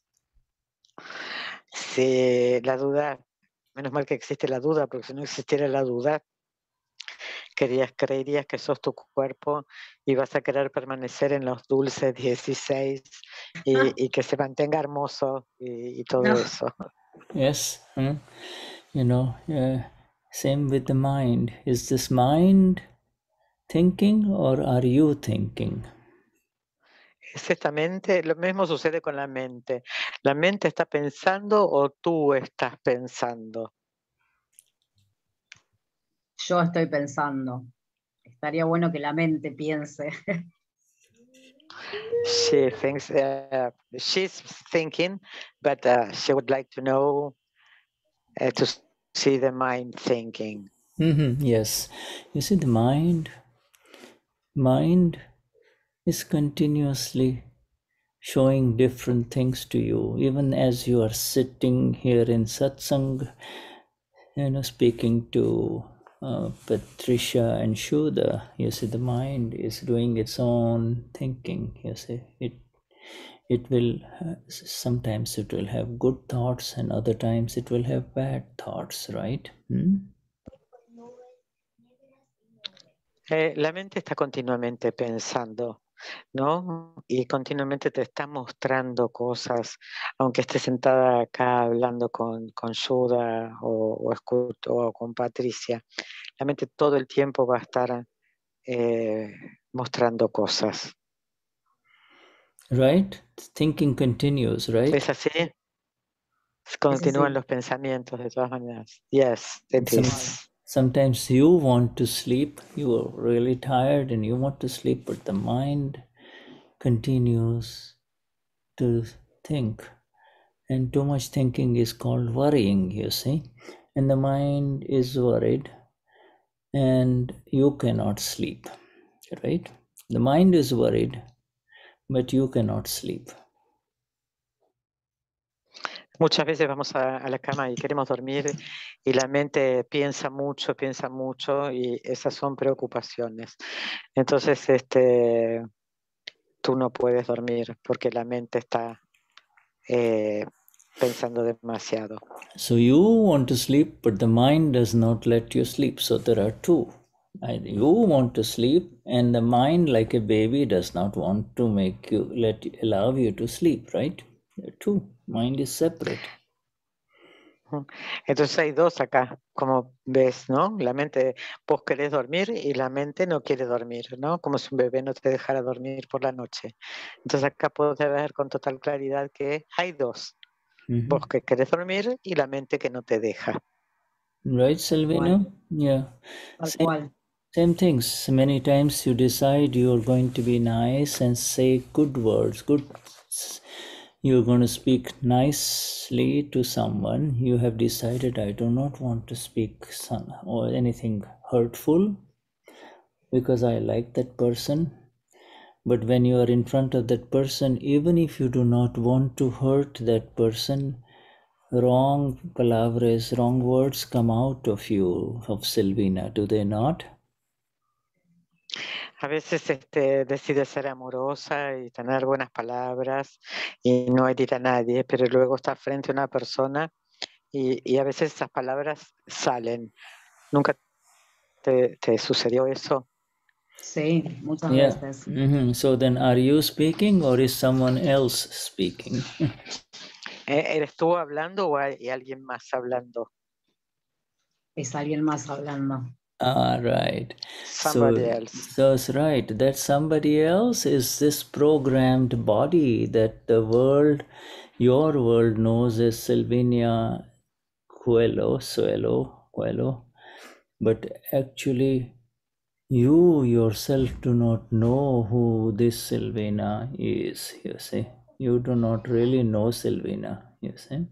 Sí, la duda, menos mal que existe la duda, porque si no existiera la duda, creerías que sos tu cuerpo y vas a querer permanecer en los dulces 16 y que se mantenga hermoso y todo eso. Yes, same with the mind. Is this mind thinking or are you thinking? ¿Es esta mente? Lo mismo sucede con la mente. ¿La mente está pensando o tú estás pensando? Yo estoy pensando. Estaría bueno que la mente piense. She thinks she's thinking, but she would like to know to see the mind thinking. Yes, you see, the mind is continuously showing different things to you, even as you are sitting here in satsang, speaking to Patricia and Shuddha. You see, the mind is doing its own thinking. You see, it will sometimes it will have good thoughts and other times it will have bad thoughts, right? La mente está continuamente pensando, ¿no? Y continuamente te está mostrando cosas, aunque estés sentada acá hablando con Shuddha o con Patricia. La mente todo el tiempo va a estar mostrando cosas. Right? Thinking continues, right? ¿Es así? Continúan los pensamientos de todas maneras. Yes, it is. Sometimes you want to sleep, you are really tired and you want to sleep, but the mind continues to think. And too much thinking is called worrying, you see. And the mind is worried and you cannot sleep, right? The mind is worried, but you cannot sleep. Muchas veces vamos a la cama y queremos dormir y la mente piensa mucho y esas son preocupaciones. Entonces, tú no puedes dormir porque la mente está pensando demasiado. So you want to sleep, but the mind does not let you sleep. So there are two. You want to sleep, and the mind, like a baby, does not want to allow you to sleep, right? Two. Mind is separate. Entonces hay dos acá, como ves, ¿no? La mente, vos querés dormir y la mente no quiere dormir, ¿no? Como si un bebé no te dejara dormir por la noche. Entonces acá puedes ver con total claridad que hay dos. Vos que querés dormir y la mente que no te deja. Right, Silvina? Yeah. Same things. Many times you decide you're going to be nice and say good words, you're going to speak nicely to someone. You have decided, I do not want to speak or anything hurtful because I like that person. But when you are in front of that person, even if you do not want to hurt that person, wrong palabras, wrong words come out of you, of Silvina, do they not? A veces decide ser amorosa y tener buenas palabras y no herir a nadie, pero luego está frente a una persona y a veces esas palabras salen. ¿Nunca te sucedió eso? Sí, muchas veces. So then are you speaking or is someone else speaking? ¿Eres tú hablando o hay alguien más hablando? Es alguien más hablando. Right. Somebody else. So it's right. That somebody else is this programmed body that the world, your world, knows as Silvina Coelho, but actually you yourself do not know who this Silvina is, you see. You do not really know Silvina, you see.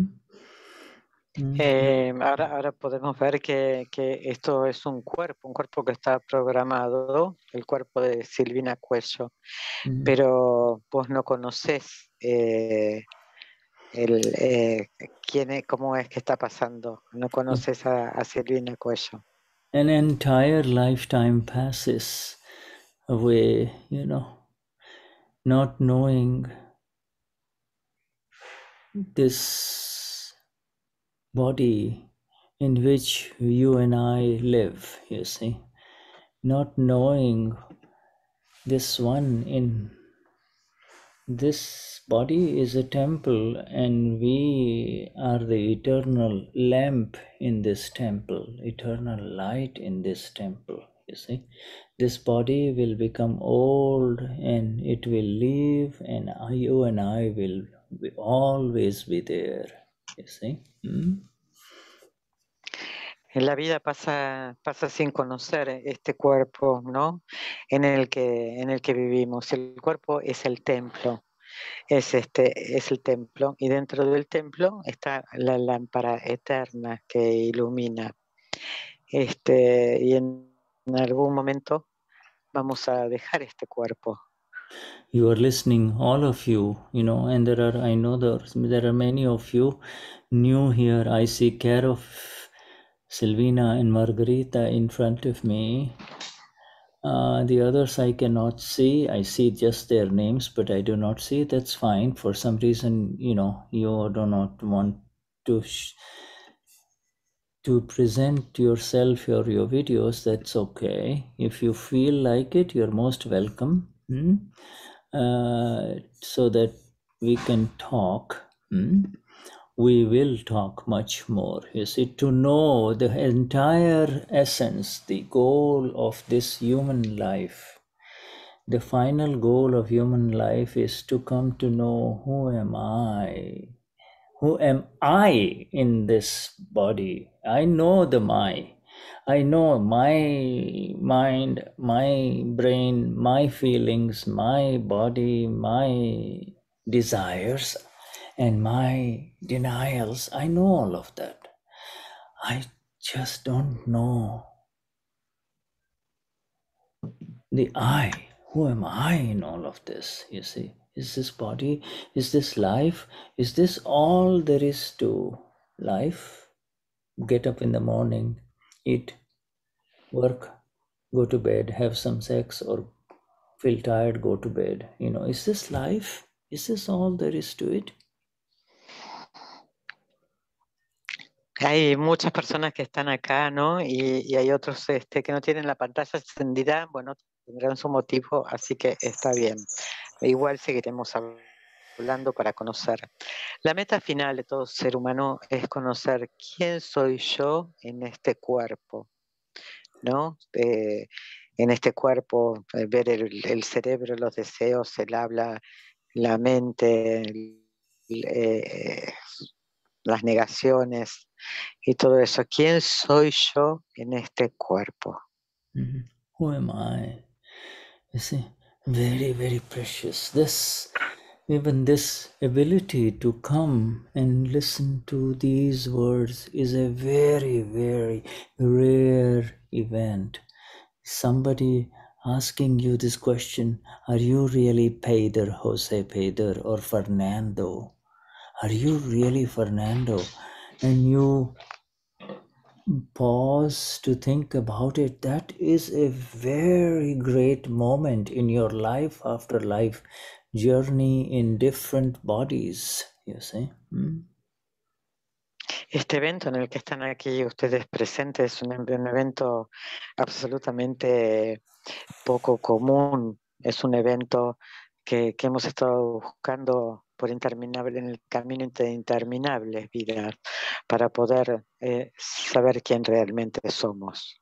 Ahora podemos ver que esto es un cuerpo que está programado, el cuerpo de Silvina Cuello, pero vos no conoces cómo es que está pasando, no conoces a Silvina Cuello. An entire lifetime passes away, not knowing this body in which you and I live, you see, not knowing this one in this body is a temple and we are the eternal lamp in this temple, eternal light in this temple, you see. This body will become old and it will leave and you and I will always be there, you see. En la vida pasa sin conocer este cuerpo, ¿no? En el que vivimos. El cuerpo es el templo, es el templo, y dentro del templo está la lámpara eterna que ilumina. Y en algún momento vamos a dejar este cuerpo. You are listening, all of you, and I know there are many of you new here. I see care of Silvina and Margarita in front of me. The others I cannot see. I see just their names, but I do not see. That's fine. For some reason, you do not want to present yourself or your videos. That's okay. If you feel like it, you're most welcome. So that we can talk. We will talk much more. You see, to know the entire essence, the goal of this human life, the final goal of human life is to come to know who am I? Who am I in this body? I know the I know my mind, my brain, my feelings, my body, my desires, and my denials. I know all of that. I just don't know the I. Who am I in all of this? You see, is this body, is this life, is this all there is to life? Get up in the morning, eat, work, go to bed, have some sex, or feel tired, go to bed. Is this life? Is this all there is to it? Hay muchas personas que están acá, ¿no? Y hay otros que no tienen la pantalla encendida, bueno, tendrán su motivo, así que está bien. Igual seguiremos hablando para conocer. La meta final de todo ser humano es conocer quién soy yo en este cuerpo, ¿no? En este cuerpo, ver el cerebro, los deseos, el habla, la mente, eh, las negaciones y todo eso. ¿Quién soy yo en este cuerpo? Who am I? You see, very, very precious. Even this ability to come and listen to these words is a very, very rare event. Somebody asking you this question, are you really Pedro, Jose Pedro, or Fernando? Are you really Fernando? And you pause to think about it. That is a very great moment in your life after life journey in different bodies, you see. Este evento en el que están aquí ustedes presentes es un evento absolutamente poco común. Es un evento que hemos estado buscando por interminable en el camino de interminables vidas para poder saber quién realmente somos.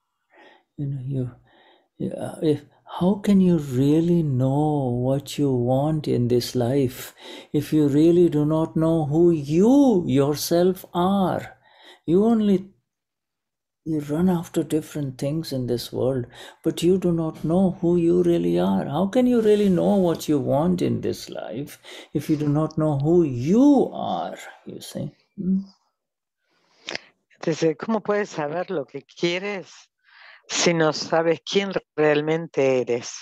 How can you really know what you want in this life if you really do not know who you yourself are? You run after different things in this world, but you do not know who you really are. How can you really know what you want in this life if you do not know who you are, you see? Entonces, ¿cómo puedes saber lo que quieres si no sabes quién realmente eres?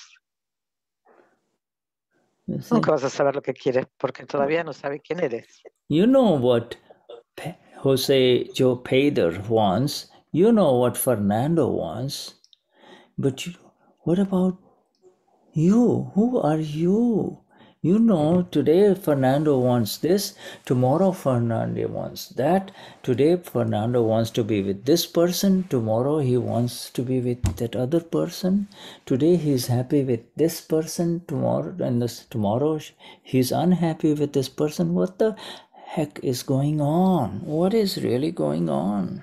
Nunca vas a saber lo que quieres porque todavía no sabes quién eres. You know what Jose Joe Pedro wants. You know what Fernando wants. But what about you? Who are you? You know, today Fernando wants this, tomorrow Fernando wants that. Today Fernando wants to be with this person, tomorrow he wants to be with that other person. Today he's happy with this person, tomorrow he's unhappy with this person. What the heck is going on? What is really going on?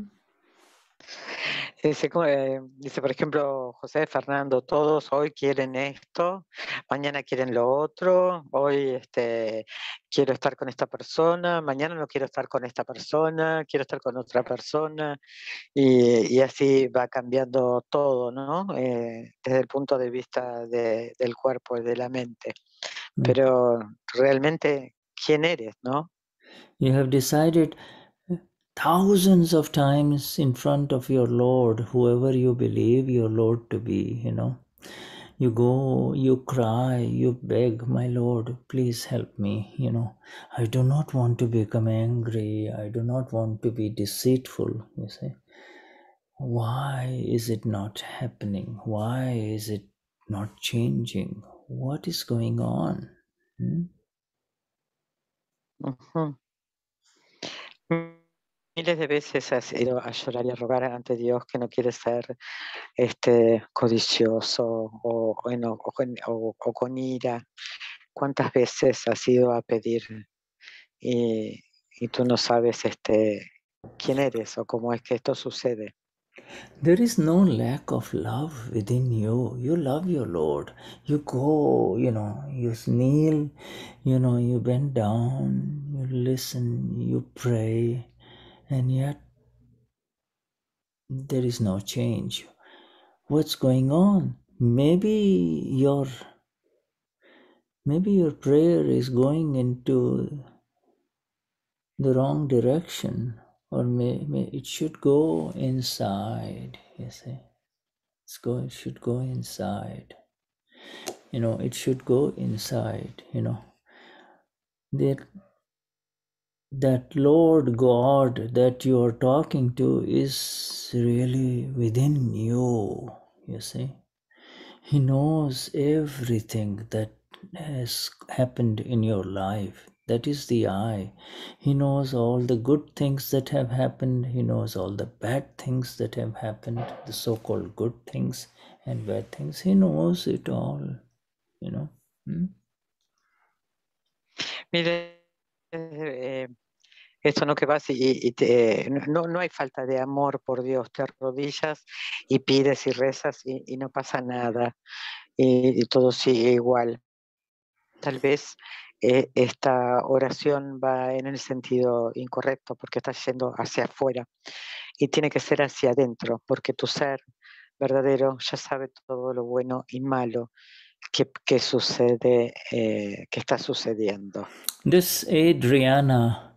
Dice, por ejemplo, José Fernando, todos hoy quieren esto, mañana quieren lo otro, hoy quiero estar con esta persona, mañana no quiero estar con esta persona, quiero estar con otra persona, y así va cambiando todo, ¿no? Desde el punto de vista del cuerpo y de la mente. Pero realmente, ¿quién eres, no? You have decided thousands of times in front of your Lord, whoever you believe your Lord to be, you know. You go, you cry, you beg, my Lord, please help me, you know. I do not want to become angry. I do not want to be deceitful, you see. Why is it not happening? Why is it not changing? What is going on? Uh-huh. Miles de veces has ido a llorar y a rogar ante Dios que no quiere ser codicioso o con ira. ¿Cuántas veces has ido a pedir y tú no sabes quién eres o cómo es que esto sucede? There is no lack of love within you. You love your Lord. You go, you know, you kneel, you know, you bend down, you listen, you pray, and yet there is no change. What's going on? Maybe your prayer is going into the wrong direction, or it should go inside, you see. It should go inside. You know, it should go inside, you know. That Lord God that you are talking to is really within you, you see. He knows everything that has happened in your life. That is the I. He knows all the good things that have happened. He knows all the bad things that have happened, the so-called good things and bad things. He knows it all, you know. Mire, eso no que vas no hay falta de amor por Dios, te arrodillas y pides y rezas y no pasa nada y todo sigue igual. Tal vez esta oración va en el sentido incorrecto porque está yendo hacia afuera y tiene que ser hacia adentro porque tu ser verdadero ya sabe todo lo bueno y malo que sucede, que está sucediendo. This Adriana,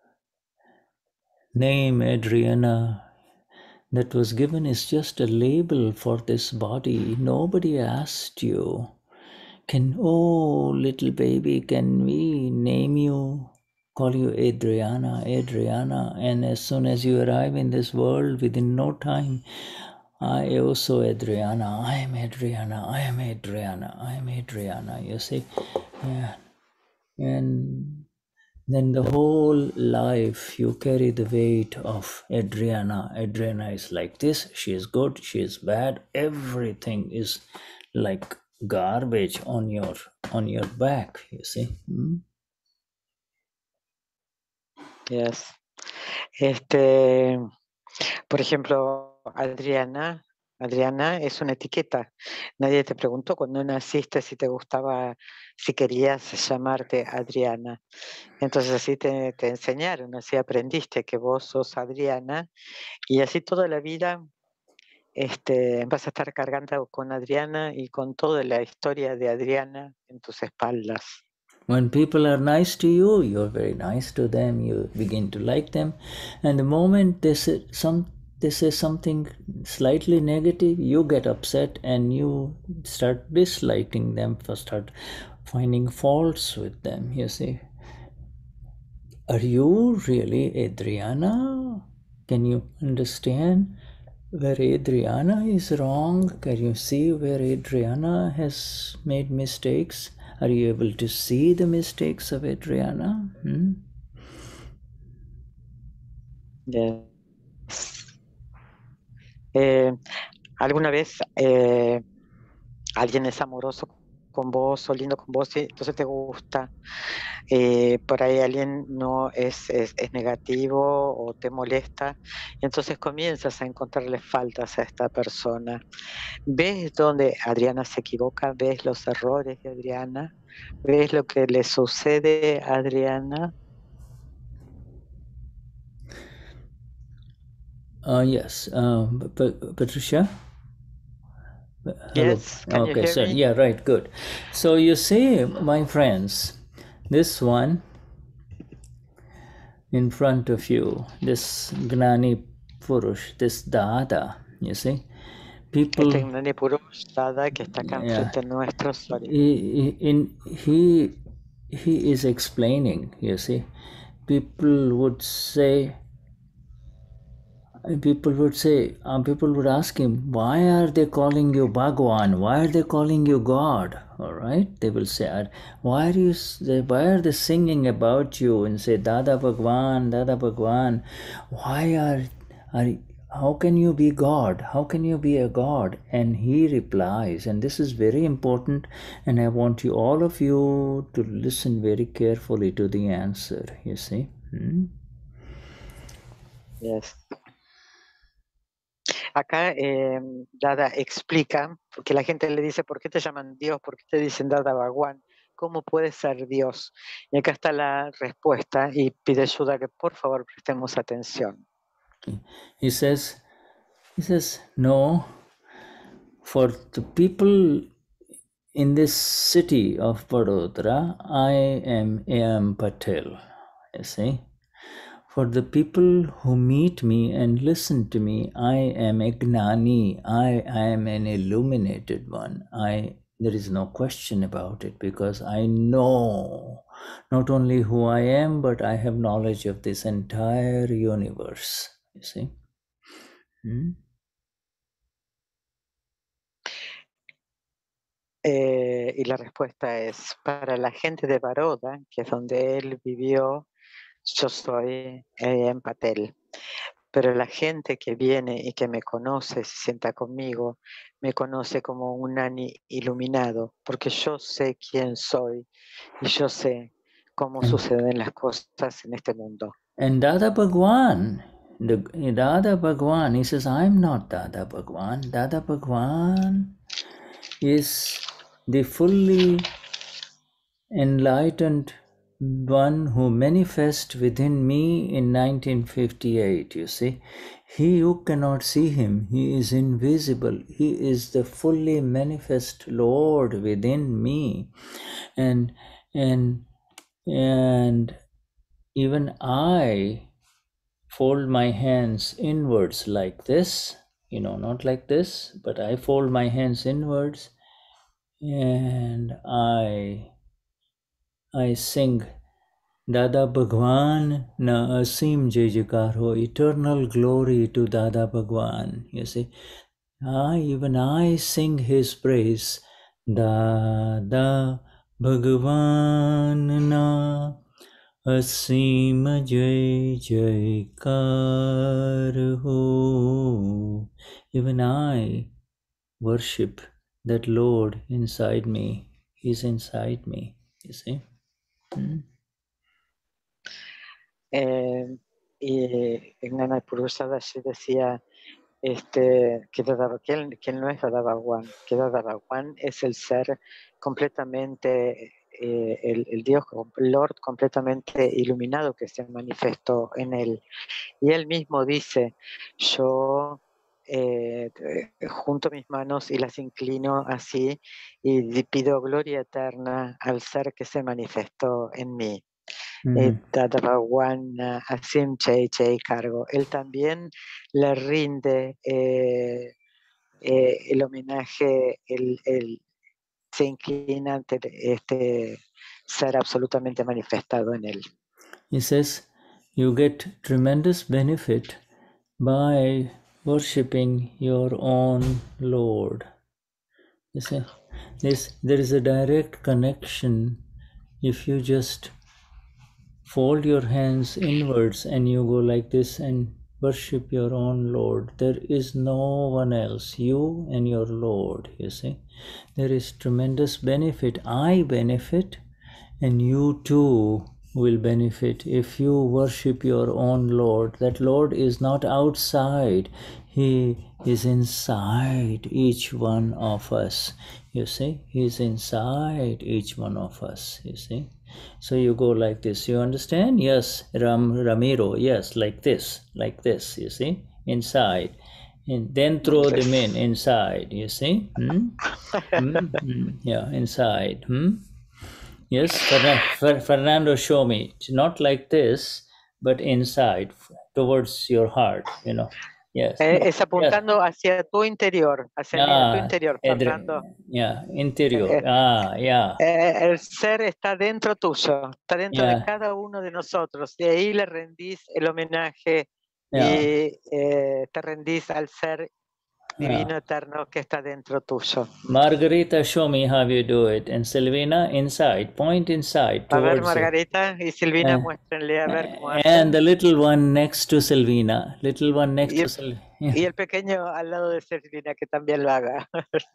name Adriana, that was given is just a label for this body. Nobody asked you, oh, little baby, can we name you, call you Adriana, Adriana? And as soon as you arrive in this world, within no time, I also Adriana, I am Adriana, I am Adriana, I am Adriana, you see? Yeah. And then the whole life you carry the weight of Adriana. Adriana is like this, she is good, she is bad, everything is like garbage on your back, you see. Yes. Por ejemplo, Adriana es una etiqueta. Nadie te preguntó cuando naciste si te gustaba, si querías llamarte Adriana. Entonces así te enseñaron, así aprendiste que vos sos Adriana y así toda la vida vas a estar cargando con Adriana y con toda la historia de Adriana en tus espaldas. When people are nice to you, you're very nice to them, you begin to like them. And the moment they say something slightly negative, you get upset and you start disliking them, start finding faults with them, you see. Are you really Adriana? Can you understand where Adriana is wrong? Can you see where Adriana has made mistakes? Are you able to see the mistakes of Adriana? Yes. ¿Alguna vez alguien es amoroso con vos o lindo con vos y entonces te gusta? Por ahí alguien no es negativo o te molesta, entonces comienzas a encontrarle faltas a esta persona. ¿Ves dónde Adriana se equivoca? ¿Ves los errores de Adriana? ¿Ves lo que le sucede a Adriana? Yes. Patricia? Hello. Yes, can you Okay, hear so me? yeah, right, good. So you see, my friends, this one in front of you, this Gnani Purush, this Dada, you see, people. Este Gnani Purush Dada que está acá enfrente nuestro, sorry. He is explaining, you see. People would ask him, why are they calling you Bhagwan? Why are they calling you God? All right, they will say, why are they singing about you and say Dada Bhagwan, Dada Bhagwan? How can you be God? How can you be a God? And he replies, and this is very important, and I want you, all of you, to listen very carefully to the answer, you see. Yes. Acá Dada explica, porque la gente le dice, ¿por qué te llaman Dios? ¿Por qué te dicen Dada Bhagwan? ¿Cómo puede ser Dios? Y acá está la respuesta y pide ayuda que por favor prestemos atención. He says, no, for the people in this city of Vadodara, I am A.M. Patel, you see. For the people who meet me and listen to me, I am a Gnani, I am an illuminated one. There is no question about it, because I know not only who I am, but I have knowledge of this entire universe, you see. Y la respuesta es, para la gente de Baroda, que es donde él vivió, yo soy en Patel. Pero la gente que viene y que me conoce, se sienta conmigo, me conoce como un Ani iluminado, porque yo sé quién soy y yo sé cómo suceden las cosas en este mundo. And Dada Bhagwan, Dada Bhagwan, he says, I'm not Dada Bhagwan. Dada Bhagwan is the fully enlightened one who manifested within me in 1958, you see. He who cannot see him, he is invisible. He is the fully manifest Lord within me. And even I fold my hands inwards like this, not like this, but I fold my hands inwards and I sing Dada Bhagwan na asim jai jaikar ho, eternal glory to Dada Bhagwan. You see, even I sing his praise. Dada Bhagwan na asim jai jaikar ho. Even I worship that Lord inside me. He's inside me, you see. Y Gnana Purusada decía que él no es Dada Bhagwan, que Dada Bhagwan es el ser completamente, el Dios, Lord completamente iluminado que se manifestó en él. Y él mismo dice, yo junto mis manos y las inclino así y pido gloria eterna al ser que se manifestó en mí. Dada Bhagwan Asim Chei Chei Cargo. Él también le rinde el homenaje, se inclina ante este ser absolutamente manifestado en él. He says, you get tremendous benefit by worshipping your own Lord. You see, there is a direct connection if you just fold your hands inwards and you go like this and worship your own Lord. There is no one else, you and your Lord, you see. There is tremendous benefit. I benefit and you too will benefit if you worship your own Lord. That Lord is not outside, He is inside each one of us, you see. He is inside each one of us, you see. So you go like this, you understand? Yes, Ramiro, yes, like this, you see, inside. And then throw them inside, you see? Yeah, inside. Yes, Fernando, show me. Not like this, but inside, towards your heart, Yes. Es apuntando hacia tu interior, hacia tu interior, Fernando. Interior. El ser está dentro tuyo, está dentro de cada uno de nosotros. Y ahí le rendís el homenaje y te rendís al ser divino eterno que está dentro tuyo. Margarita, show me how you do it. And Silvina, inside. Point inside. A ver, Margarita y Silvina, muéstrenle a ver cómo hacen. And the little one next to Silvina. Little one next to Silvina. Y el pequeño al lado de Silvina que también lo haga.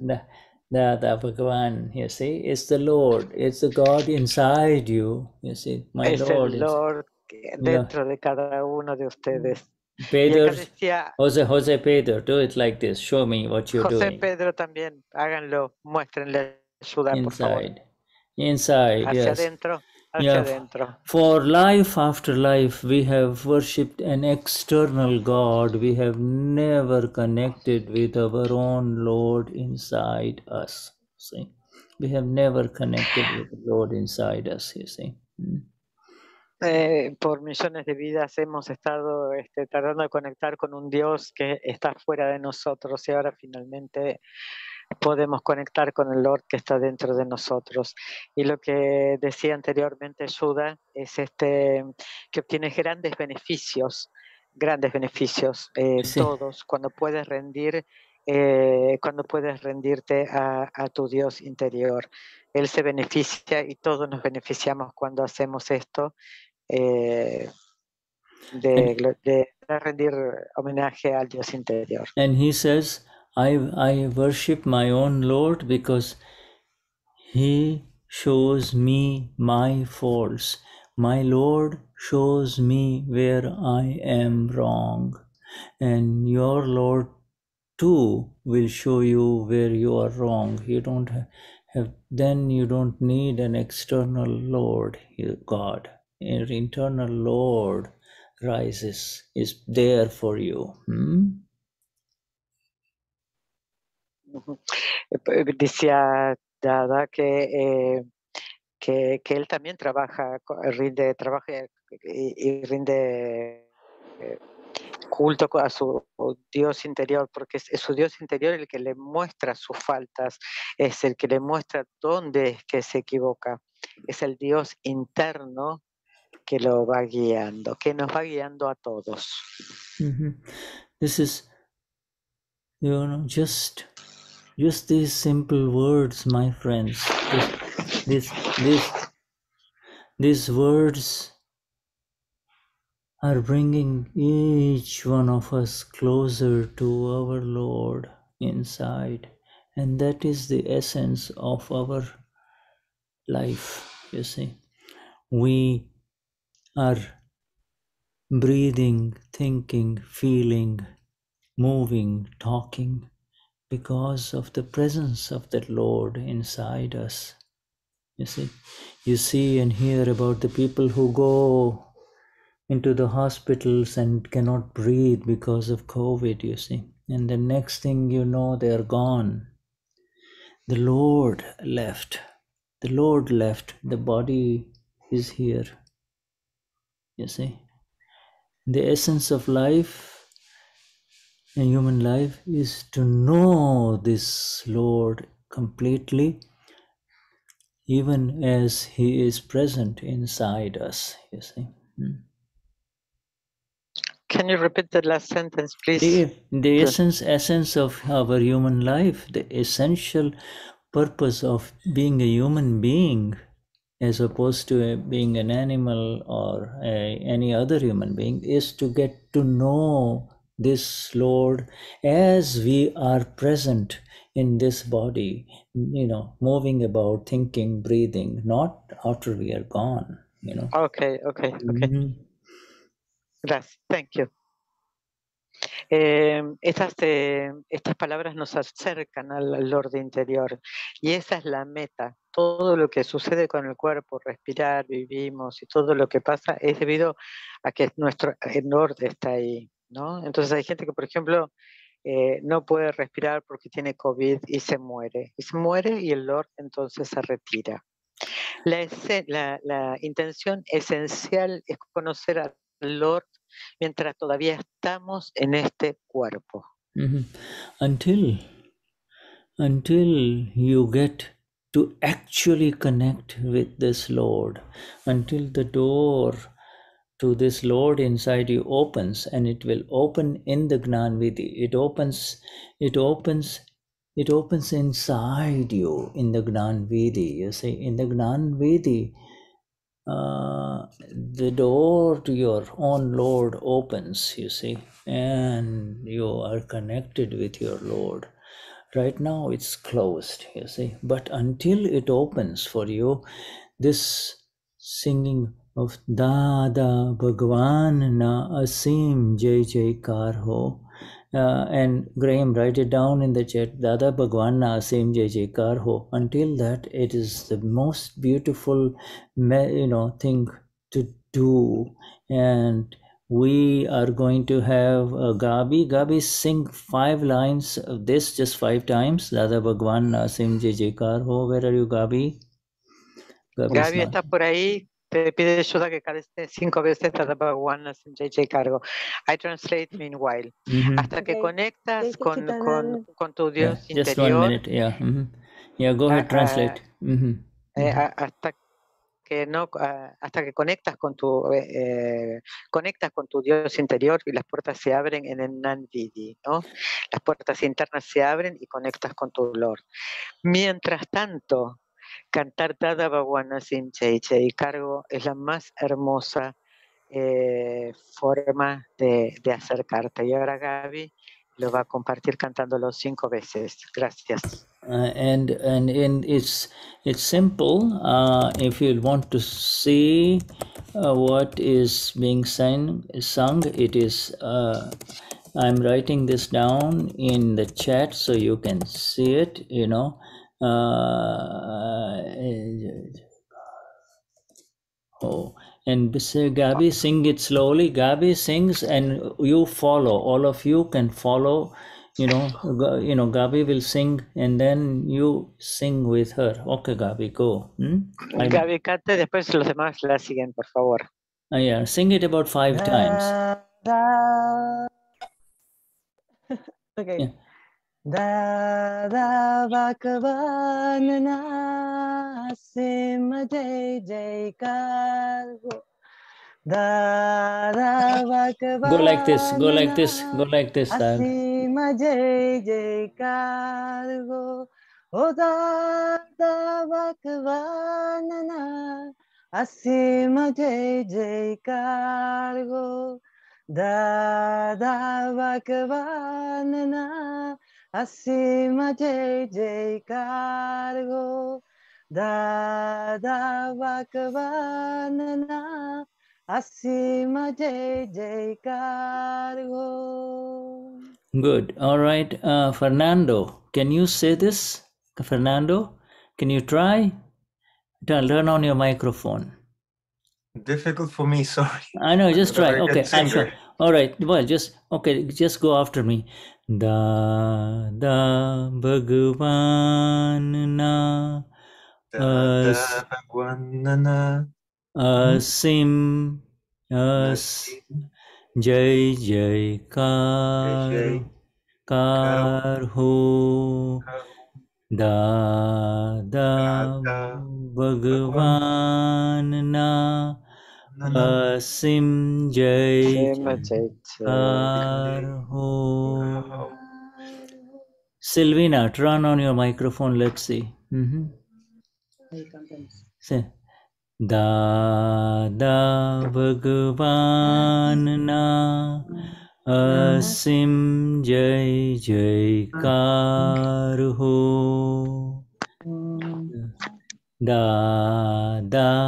Dada Bhagwan, you see, it's the Lord. It's the God inside you. You see, my es Lord. El Lord dentro de cada uno de ustedes. Pedro, Jose Pedro, do it like this. Show me what you're doing. José Pedro también, háganlo, muéstrenle ayuda, por favor. Inside, hacia yes. Adentro, hacia adentro. For life after life, we have worshipped an external God. We have never connected with our own Lord inside us. See, we have never connected with the Lord inside us. You see. Por millones de vidas hemos estado tratando de conectar con un Dios que está fuera de nosotros y ahora finalmente podemos conectar con el Lord que está dentro de nosotros. Y lo que decía anteriormente Yuda es que obtienes grandes beneficios, todos, cuando puedes rendir cuando puedes rendirte a tu Dios interior. Él se beneficia y todos nos beneficiamos cuando hacemos esto, de rendir homenaje al Dios interior. And he says, I worship my own Lord because he shows me my faults. My Lord shows me where I am wrong. And your Lord too will show you where you are wrong. You don't then you don't need an external Lord, God. Your internal Lord is there for you. Decía Dada que él también trabaja y rinde culto a su Dios interior, porque es su Dios interior el que le muestra sus faltas, es el que le muestra dónde es que se equivoca, es el Dios interno que lo va guiando, que nos va guiando a todos. This is, just these simple words, my friends. These words are bringing each one of us closer to our Lord inside. And that is the essence of our life, you see. We are breathing, thinking, feeling, moving, talking because of the presence of the Lord inside us. You see and hear about the people who go into the hospitals and cannot breathe because of COVID, you see. And the next thing you know, they're gone. The Lord left. The Lord left. The body is here. You see. The essence of life, a human life, is to know this Lord completely, even as He is present inside us, you see. Can you repeat the last sentence, please? The essence of our human life, the essential purpose of being a human being, as opposed to being an animal or any other human being, is to get to know this Lord as we are present in this body, moving about, thinking, breathing, not after we are gone, Okay. Gracias, thank you. Estas palabras nos acercan al Lord interior y esa es la meta. Todo lo que sucede con el cuerpo, respirar, vivimos y todo lo que pasa es debido a que nuestro Lord está ahí, ¿no? Entonces hay gente que, por ejemplo, no puede respirar porque tiene COVID y se muere. Y el Lord entonces se retira. La intención esencial es conocer al Lord mientras todavía estamos en este cuerpo. Until you get to actually connect with this Lord, until the door to this Lord inside you opens, and it will open in the Gnan Vidhi. It opens inside you in the Gnan Vidhi. You see, in the Gnan Vidhi, the door to your own Lord opens, you see, and you are connected with your Lord. Right now it's closed, you see, but until it opens for you, this singing of Dada Bhagwan Na Asim Jai Jaikar Ho, and Graham, write it down in the chat, Dada Bhagwan Na Asim Jai Jaikar Ho. Until that, it is the most beautiful thing to do. And we are going to have Gabi sing 5 lines of this, just 5 times. Dada Bhagwan Na Asim Jai Jaikar Ho. Where are you, Gabi? Gabi está por ahí. Te pide ayuda que cante 5 veces Dada Bhagwan Na Asim Jai Jaikar Ho. I translate meanwhile. Hasta que conectas con tu Dios interior. Just 1 minute, yeah. Yeah, go ahead, translate. Hasta que no, hasta que conectas con tu Dios interior y las puertas se abren en el Nanvidi, ¿no? Las puertas internas se abren y conectas con tu Lord. Mientras tanto, cantar Dada Bhagwana Sin Jai Jai Cargo es la más hermosa forma de acercarte. Y ahora Gaby lo va a compartir cantándolo 5 veces. Gracias. And it's simple. If you want to see what is being sung, it is. I'm writing this down in the chat so you can see it. You know. And Gabi, sing it slowly. Gabi sings, and you follow. All of you can follow. Gabi will sing, and then you sing with her. Okay, Gabi, go. Gaby cante, después los demás la siguen, por favor. Yeah, sing it about 5 times. Okay. Yeah. Dada Bhagavanana Sima Jai Jai Kargo. Dada Bhagavanana Go like this. Go like this. Go like this. Asima Jai Jai Kargo. O Dada Bhagavanana Asima Jai Jai Kargo. Dada Bhagavanana Asima Jai Jai Kargo. Dada Bhagavanana Asima Jai Jai Kargo. Good. All right. Fernando, can you say this? Fernando, can you try? Turn on your microphone. Difficult for me, sorry. I know, just try. Okay, I'm sure. All right. Well, just go after me. Da Bhagavanana Asim Jai Jai Kar Ho Da Bhagavanana Asim Jai Kar Ho. Silvina, turn on your microphone. Let's see. Say, Da Bhagavanana Asim Jai Jai Kar Ho. Da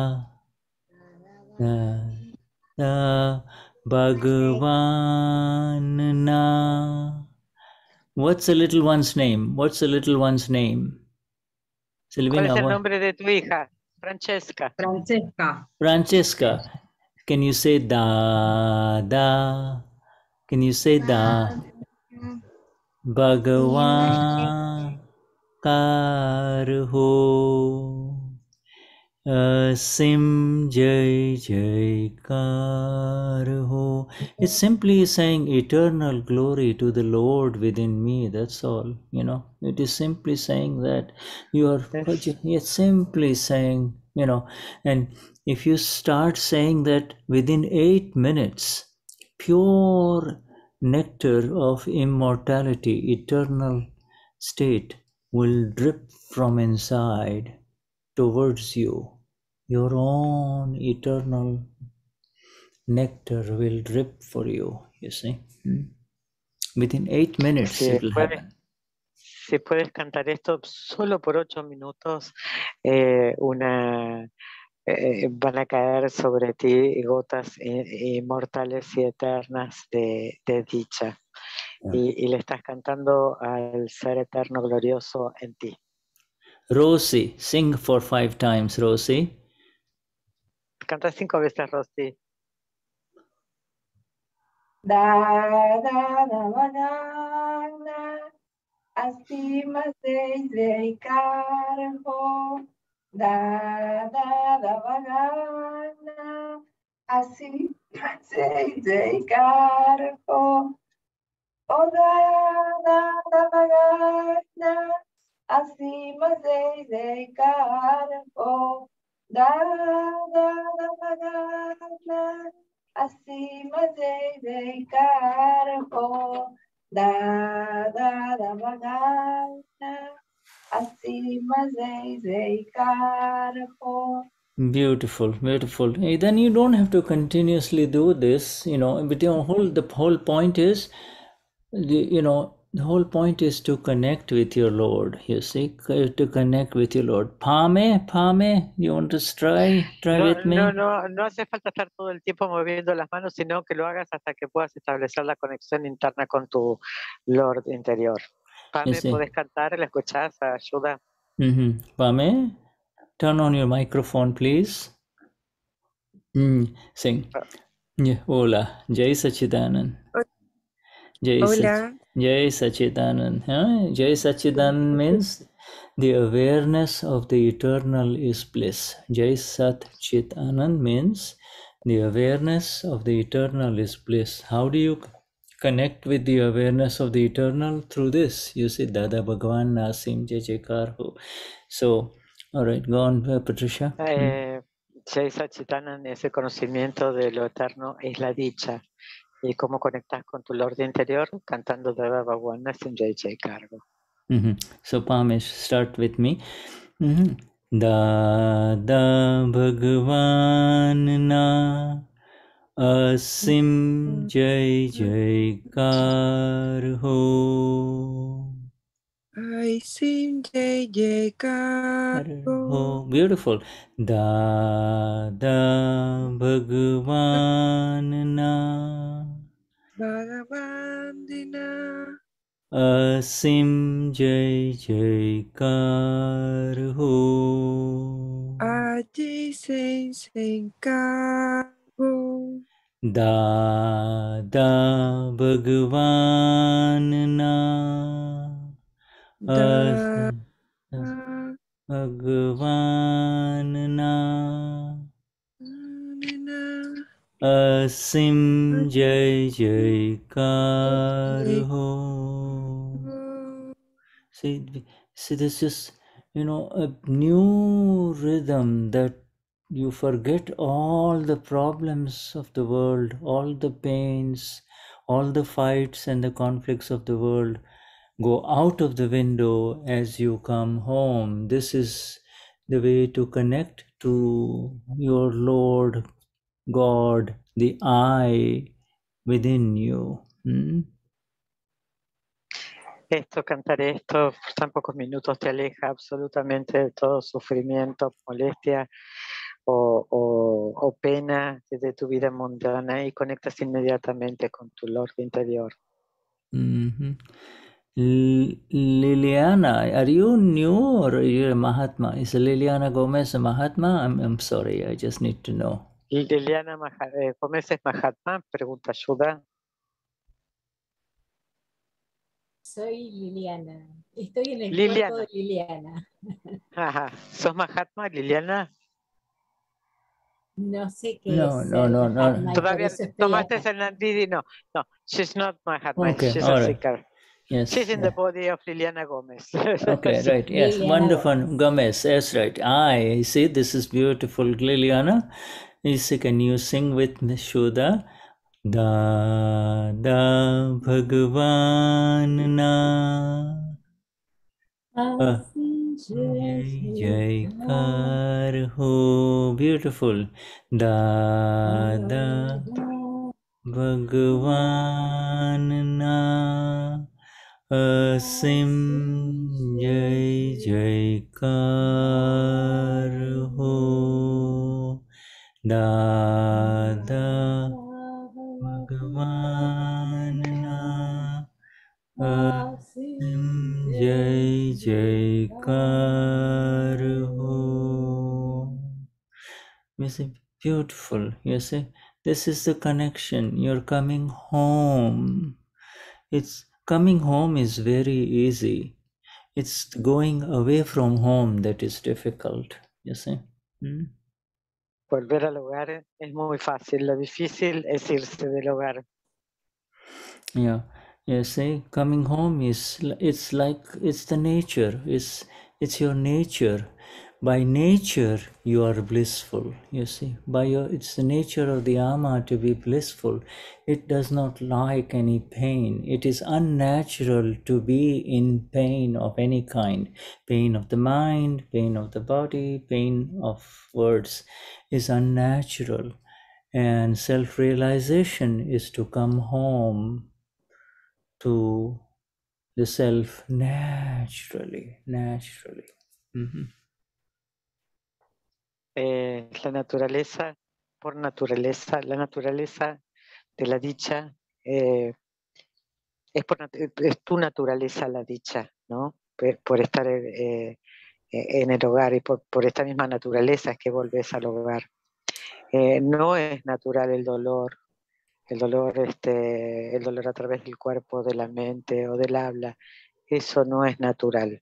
Bhagavanana. What's the little one's name? ¿Cuál es Silvina, el nombre de tu hija? Francesca. Francesca. Can you say da? Can you say da? Bhagavan Karho Asim Jai Jai Karho. It's simply saying eternal glory to the Lord within me. That's all. It is simply saying that it's simply saying, and if you start saying that within 8 minutes, pure nectar of immortality, eternal state will drip from inside towards you. Your own eternal nectar will drip for you, you see. Within 8 minutes it will happen. Si puedes cantar esto solo por 8 minutos, van a caer sobre ti gotas inmortales y eternas de dicha. Y le estás cantando al Ser Eterno Glorioso en ti. Rosie, sing for 5 times, Rosie. Canta 5 veces, Rosie. Asima Jai Jai Karho. Da Bhagavana Asima Jai Jai Karho. O da Bhagavana Asima Jai Jai Karho. Da da da bagana, asima de cargo. Da da da bagana, asima de cargo. Beautiful, beautiful. Then you don't have to continuously do this, but the whole point is, the whole point is to connect with your Lord. You see, to connect with your Lord. Pame, you want to try with me? No hace falta estar todo el tiempo moviendo las manos, sino que lo hagas hasta que puedas establecer la conexión interna con tu Lord interior. Pame, Sí. ¿puedes cantar? ¿La escuchás? Ayuda. Pame, turn on your microphone, please. Sing. Yeah, Hola, Jai Sachidanand. Hola. Jai Sachidanand. Jai Sachidanand means the awareness of the eternal is bliss. Jai Sat Chit Anand means the awareness of the eternal is bliss. How do you connect with the awareness of the eternal? Through this. You see, Dada Bhagavan Nasim Jai Jaikar Ho. So, all right, go on, Patricia. Jai Sachitanand, ese conocimiento de lo eterno es la dicha. ¿Y cómo conectas con tu Lord interior? Cantando Dada Bhagavan Nasim Jai Jaikar Ho. So, Pamesh, start with me. Dada Bhagavan Na Asim Jai Jaikar Ho. Asim Jai Jaikar Ho. Beautiful. Dada Bhagavan Na Bhagavandina Asim Jai Jaikar Ho. Aji Sen Senkar Ho. Dada Bhagavan Na Bhagavan Na Asim Jai Jaikar Ho. See, this is, a new rhythm that you forget all the problems of the world, all the pains, all the fights and the conflicts of the world go out of the window as you come home. This is the way to connect to your Lord God, the I within you. Cantar esto por tan pocos minutos te aleja absolutamente de todo sufrimiento, molestia o pena de tu vida mundana y conectas inmediatamente con tu Lord interior. Liliana, are you new or are you a Mahatma? Is Liliana Gomez a Mahatma? I'm sorry, I just need to know. Liliana Gómez es Mahatma, pregunta ayuda. Soy Liliana. Estoy en el cuerpo de Liliana. Ajá. ¿Sos Mahatma, Liliana? No sé qué No. es Mahatma. Todavía tomaste el Nandidi. No, she's not Mahatma. Okay, she's all a right. seeker. Yes. She's in the body of Liliana Gómez. Okay, right. Yes, Liliana wonderful. Gomez, that's right. I see, this is beautiful. Liliana, can you sing with me, Shuddha? Dada Bhagavan Na Jaikar Ho. Beautiful. Dada Bhagavan Na Asim Jai Jaikar Ho. Dada Bhagavan Na Asim Jai Jaikar Ho. You see, beautiful. You see, this is the connection. You're coming home. Coming home is very easy. It's going away from home that is difficult. You see. Volver al hogar es muy fácil. Lo difícil es irse del hogar. Yeah. You see, coming home it's the nature. It's your nature. By nature, you are blissful. You see, it's the nature of the Ama to be blissful. It does not like any pain. It is unnatural to be in pain of any kind. Pain of the mind, pain of the body, pain of words is unnatural. And self-realization is to come home to the self naturally. La naturaleza, por naturaleza, la naturaleza de la dicha es tu naturaleza la dicha, ¿no? Por estar en el hogar y por esta misma naturaleza es que volvés al hogar. No es natural el dolor a través del cuerpo, de la mente o del habla. Eso no es natural.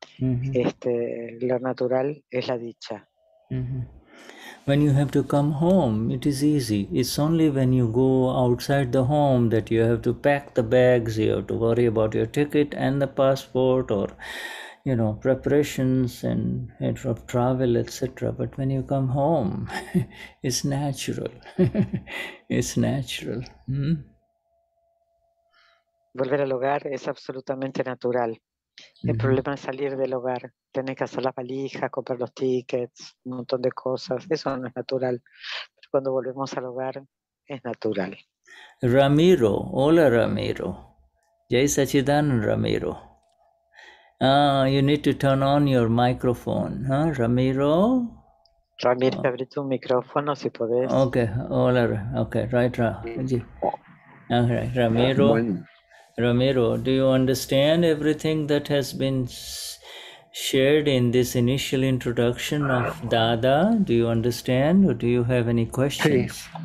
Lo natural es la dicha. When you have to come home, it is easy. It's only when you go outside the home that you have to pack the bags, you have to worry about your ticket and the passport, or preparations and of travel, etc. But when you come home, it's natural. It's natural. Volver al hogar es absolutamente natural. El problema es salir del hogar. Tenés que hacer las valijas, comprar los tickets, un montón de cosas. Eso no es natural. Pero cuando volvemos al hogar, es natural. Ramiro, hola Ramiro. Jai Sachidanand Ramiro. You need to turn on your microphone, huh, Ramiro? Ramiro, abre tu micrófono si podés. Okay, hola. Okay, right. Okay, Ramiro. Ramiro, do you understand everything that has been shared in this initial introduction of Dada? Do you understand, or do you have any questions? Sí.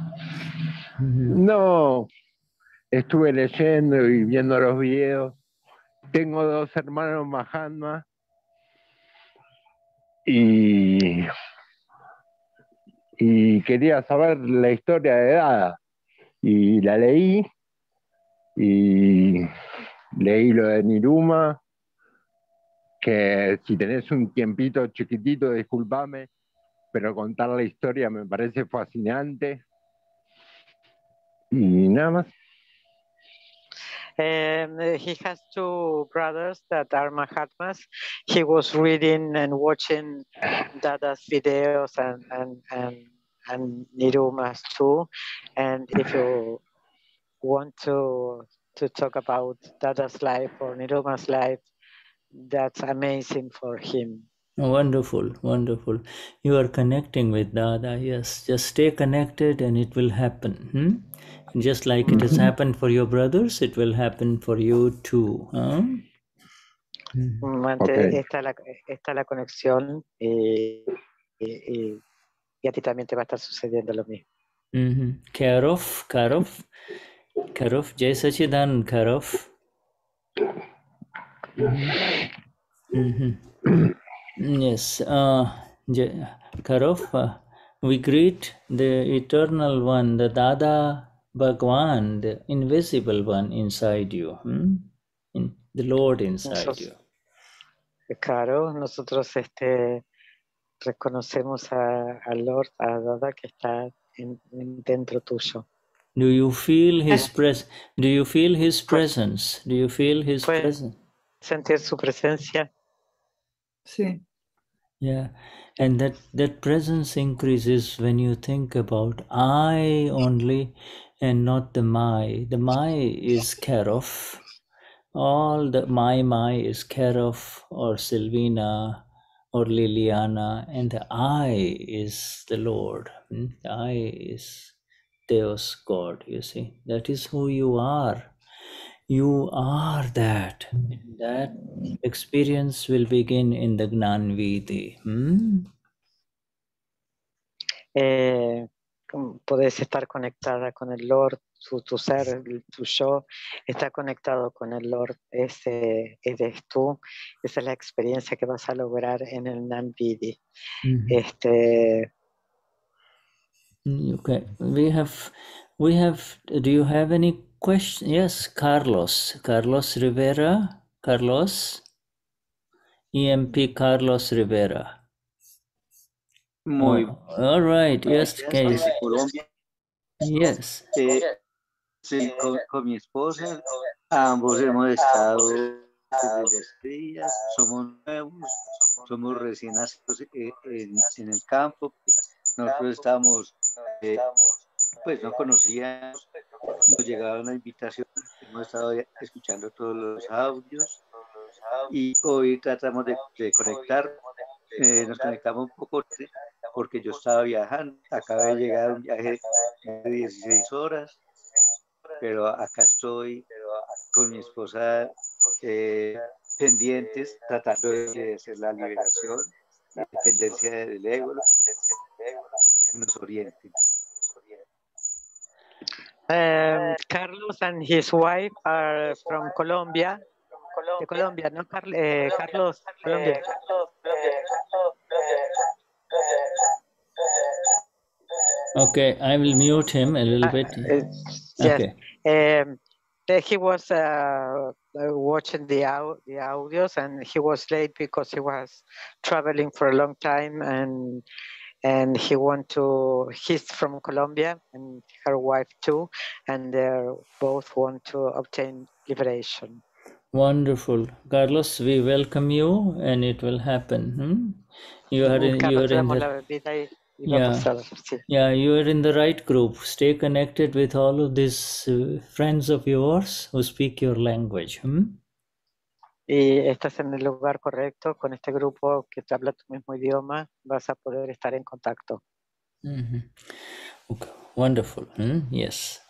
No, estuve leyendo y viendo los videos. Tengo 2 hermanos Mahatma y quería saber la historia de Dada. Y la leí. Y leí lo de Niruma, que si tenés un tiempito chiquitito, discúlpame, pero contar la historia me parece fascinante. Y nada más. He has 2 brothers that are Mahatmas. He was reading and watching Dada's videos and Niruma's too. And if you want to talk about Dada's life or Niruma's life, that's amazing for him. Wonderful, wonderful. You are connecting with Dada, yes. Just stay connected and it will happen. Just like it has happened for your brothers, it will happen for you too. Huh? Okay. Está la conexión y a ti también te va a estar sucediendo lo mismo. Karov, Jai Sachidanand Karov. Yes, Karov, we greet the eternal one, the Dada Bhagwan, the invisible one inside you, the Lord inside you. Claro, nosotros reconocemos al Lord, a Dada que está dentro tuyo. Do you feel his presence? Do you feel his presence? Do you feel his presence? Sentir su presencia. Sí. Yeah, and that presence increases when you think about I only and not the my. The my is Karov. All the my is Karov or Silvina or Liliana, and the I is the Lord. The I is Deus, God, you see. That is who you are. You are that. That experience will begin in the Gnan Vidhi. Podés estar conectada con el Lord, tu ser, tu yo, está conectado con el Lord, eres tú, esa es la experiencia que vas a lograr en el Gnan Vidhi. Okay, we have, do you have any question? Yes, Carlos Rivera, EMP Carlos Rivera. Muy all right. Yes, Case. desde Colombia. Yes. Sí, con mi esposa, ambos hemos estado desde hace días, somos nuevos, somos recién nacidos en el campo. Nosotros estábamos, pues no conocíamos, nos llegaba una invitación, hemos estado escuchando todos los audios y hoy tratamos de conectar, nos conectamos un poco porque yo estaba viajando, acabé de llegar a un viaje de 16 horas, pero acá estoy con mi esposa pendientes, tratando de hacer la liberación, la dependencia del ego, que nos oriente. Carlos and his wife are from Colombia. De Colombia, ¿no? Carlos, Colombia. Okay, I will mute him a little bit. Yes. He was watching the audios, and he was late because he was traveling for a long time, and he's from Colombia, and her wife too, and they both want to obtain liberation. Wonderful. Carlos, we welcome you, and it will happen. You are in the right group. Stay connected with all of these friends of yours who speak your language. Y estás en el lugar correcto, con este grupo que te habla tu mismo idioma, vas a poder estar en contacto. Okay. Wonderful. Yes.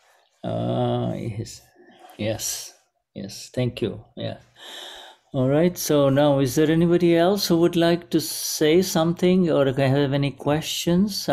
Yes. Thank you. Yeah. All right. So now, is there anybody else who would like to say something or have any questions?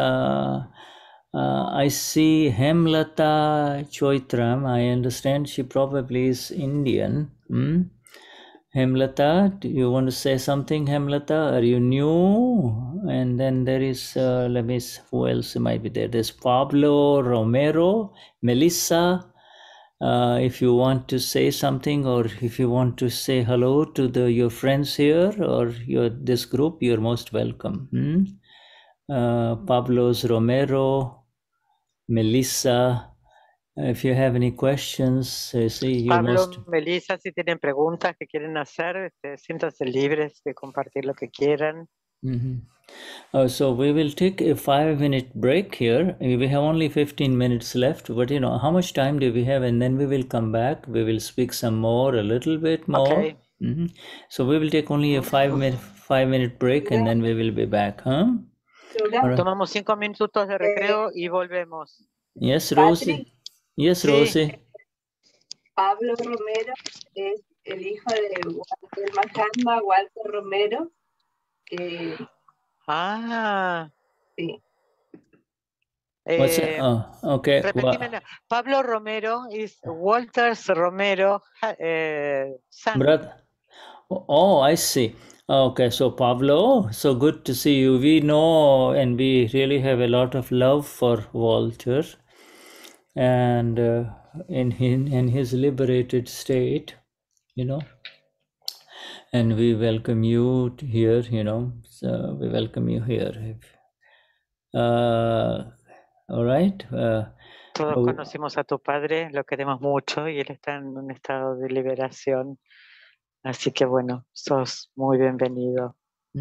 I see Hemlata Choitram. I understand she probably is Indian. Hemlata, do you want to say something, Hemlata? Are you new? And then there is, let me see, who else might be there? There's Pablo Romero, Melissa. If you want to say something, or if you want to say hello to your friends here or this group, you're most welcome. Pablo's Romero, Melissa. If you have any questions, Pablo, Melissa, si tienen preguntas que quieren hacer, siéntanse libres de compartir lo que quieran. So we will take a 5-minute break here. We have only 15 minutes left, but how much time do we have? And then we will come back. We will speak some more, a little bit more. Okay. So we will take only a 5-minute break, and then we will be back. Tomamos 5 minutos de recreo y volvemos. Yes, Rosie. Yes, Sí. Rosie. Pablo Romero es el hijo de Walter Mahatma, Walter Romero, que... Sí. What's it? Okay. Repetime, Pablo Romero is Walter's Romero son. Brother. Oh, I see. Okay, so Pablo, so good to see you. We know and we really have a lot of love for Walter, and in his liberated state, and we welcome you here, so we welcome you here. All right. Todos conocimos a tu padre, lo queremos mucho y él está en un estado de liberación. Así que bueno, sos muy bienvenido.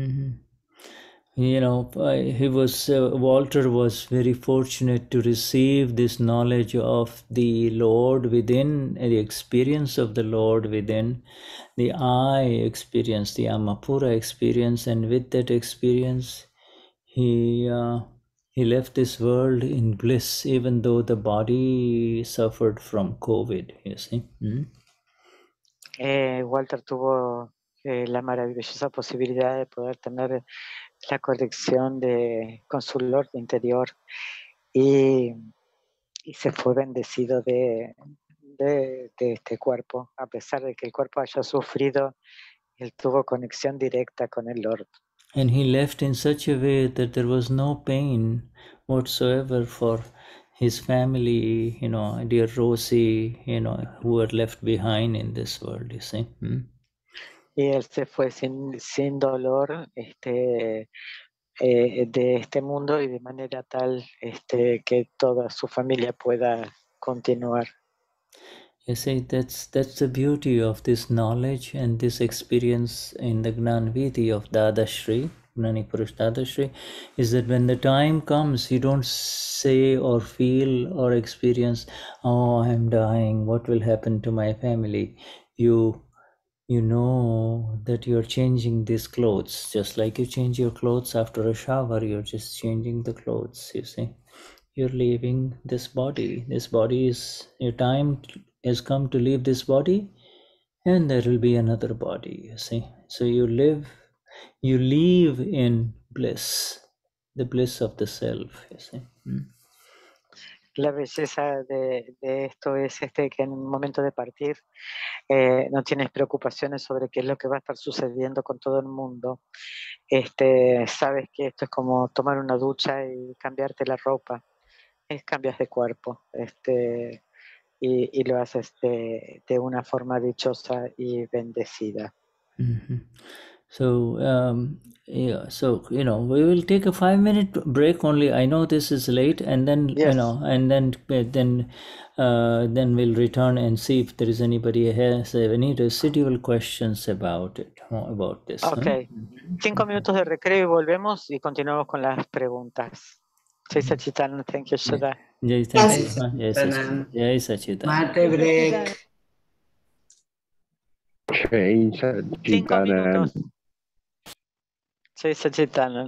Walter was very fortunate to receive this knowledge of the Lord within, the experience of the Lord within, the I experience, the Amapura experience, and with that experience, he left this world in bliss, even though the body suffered from COVID, you see. Walter tuvo la maravillosa posibilidad de poder tener la conexión con su Lord interior y se fue bendecido de este cuerpo. A pesar de que el cuerpo haya sufrido, él tuvo conexión directa con el Lord. And he left in such a way that there was no pain whatsoever for his family, dear Rosie, who were left behind in this world, you see. Y él se fue sin dolor, de este mundo y de manera tal que toda su familia pueda continuar. You see, that's the beauty of this knowledge and this experience in the Gnanvidhi of Dadashri, Gnani Purush Dadashri, is that when the time comes, you don't say or feel or experience, oh, I'm dying, what will happen to my family? You know that you're changing these clothes, just like you change your clothes after a shower, you're just changing the clothes, you see. You're leaving this body. This body is, your time has come to leave this body, and there will be another body, you see. So you live in bliss, the bliss of the self, you see. La belleza de esto es que en un momento de partir no tienes preocupaciones sobre qué es lo que va a estar sucediendo con todo el mundo. Sabes que esto es como tomar una ducha y cambiarte la ropa. Cambias de cuerpo. Y lo haces de una forma dichosa y bendecida. Mm-hmm. So, yeah, so, we will take a 5-minute break only. I know this is late, and then, yes. And then we'll return and see if there is anybody has any residual questions about it, about this. Ok. 5 minutos de recreo y volvemos y continuamos con las preguntas. Jai Sachidanand, thank you, Sudha. Jai Sachidanand. Jai Sachidanand. Mate break. Jai 5 minutos. Sachidanand. Jai Sachidanand.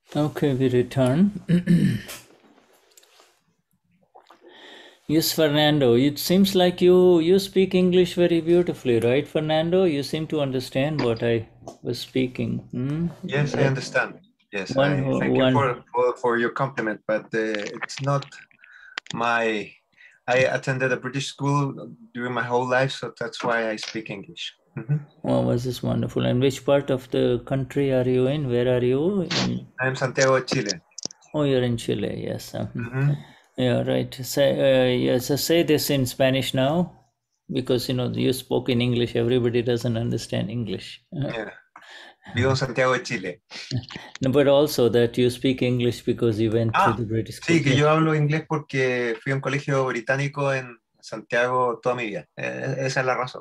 Okay, we return. Yes, Fernando, it seems like you speak English very beautifully, right, Fernando? You seem to understand what I was speaking. Yes, I understand. Yes, One, I thank one. you for your compliment, but it's not my. I attended a British school during my whole life, so that's why I speak English. Oh, was this wonderful? And which part of the country are you in? Where are you? I'm Santiago, Chile. Oh, you're in Chile, yes. Yeah, right. Yes, say this in Spanish now, because you spoke in English. Everybody doesn't understand English. Yeah. Vivo en Santiago de Chile. No, but also that you speak English because you went to the British school. Sí, que yo hablo inglés porque fui a un colegio británico en Santiago toda mi vida. Esa es la razón.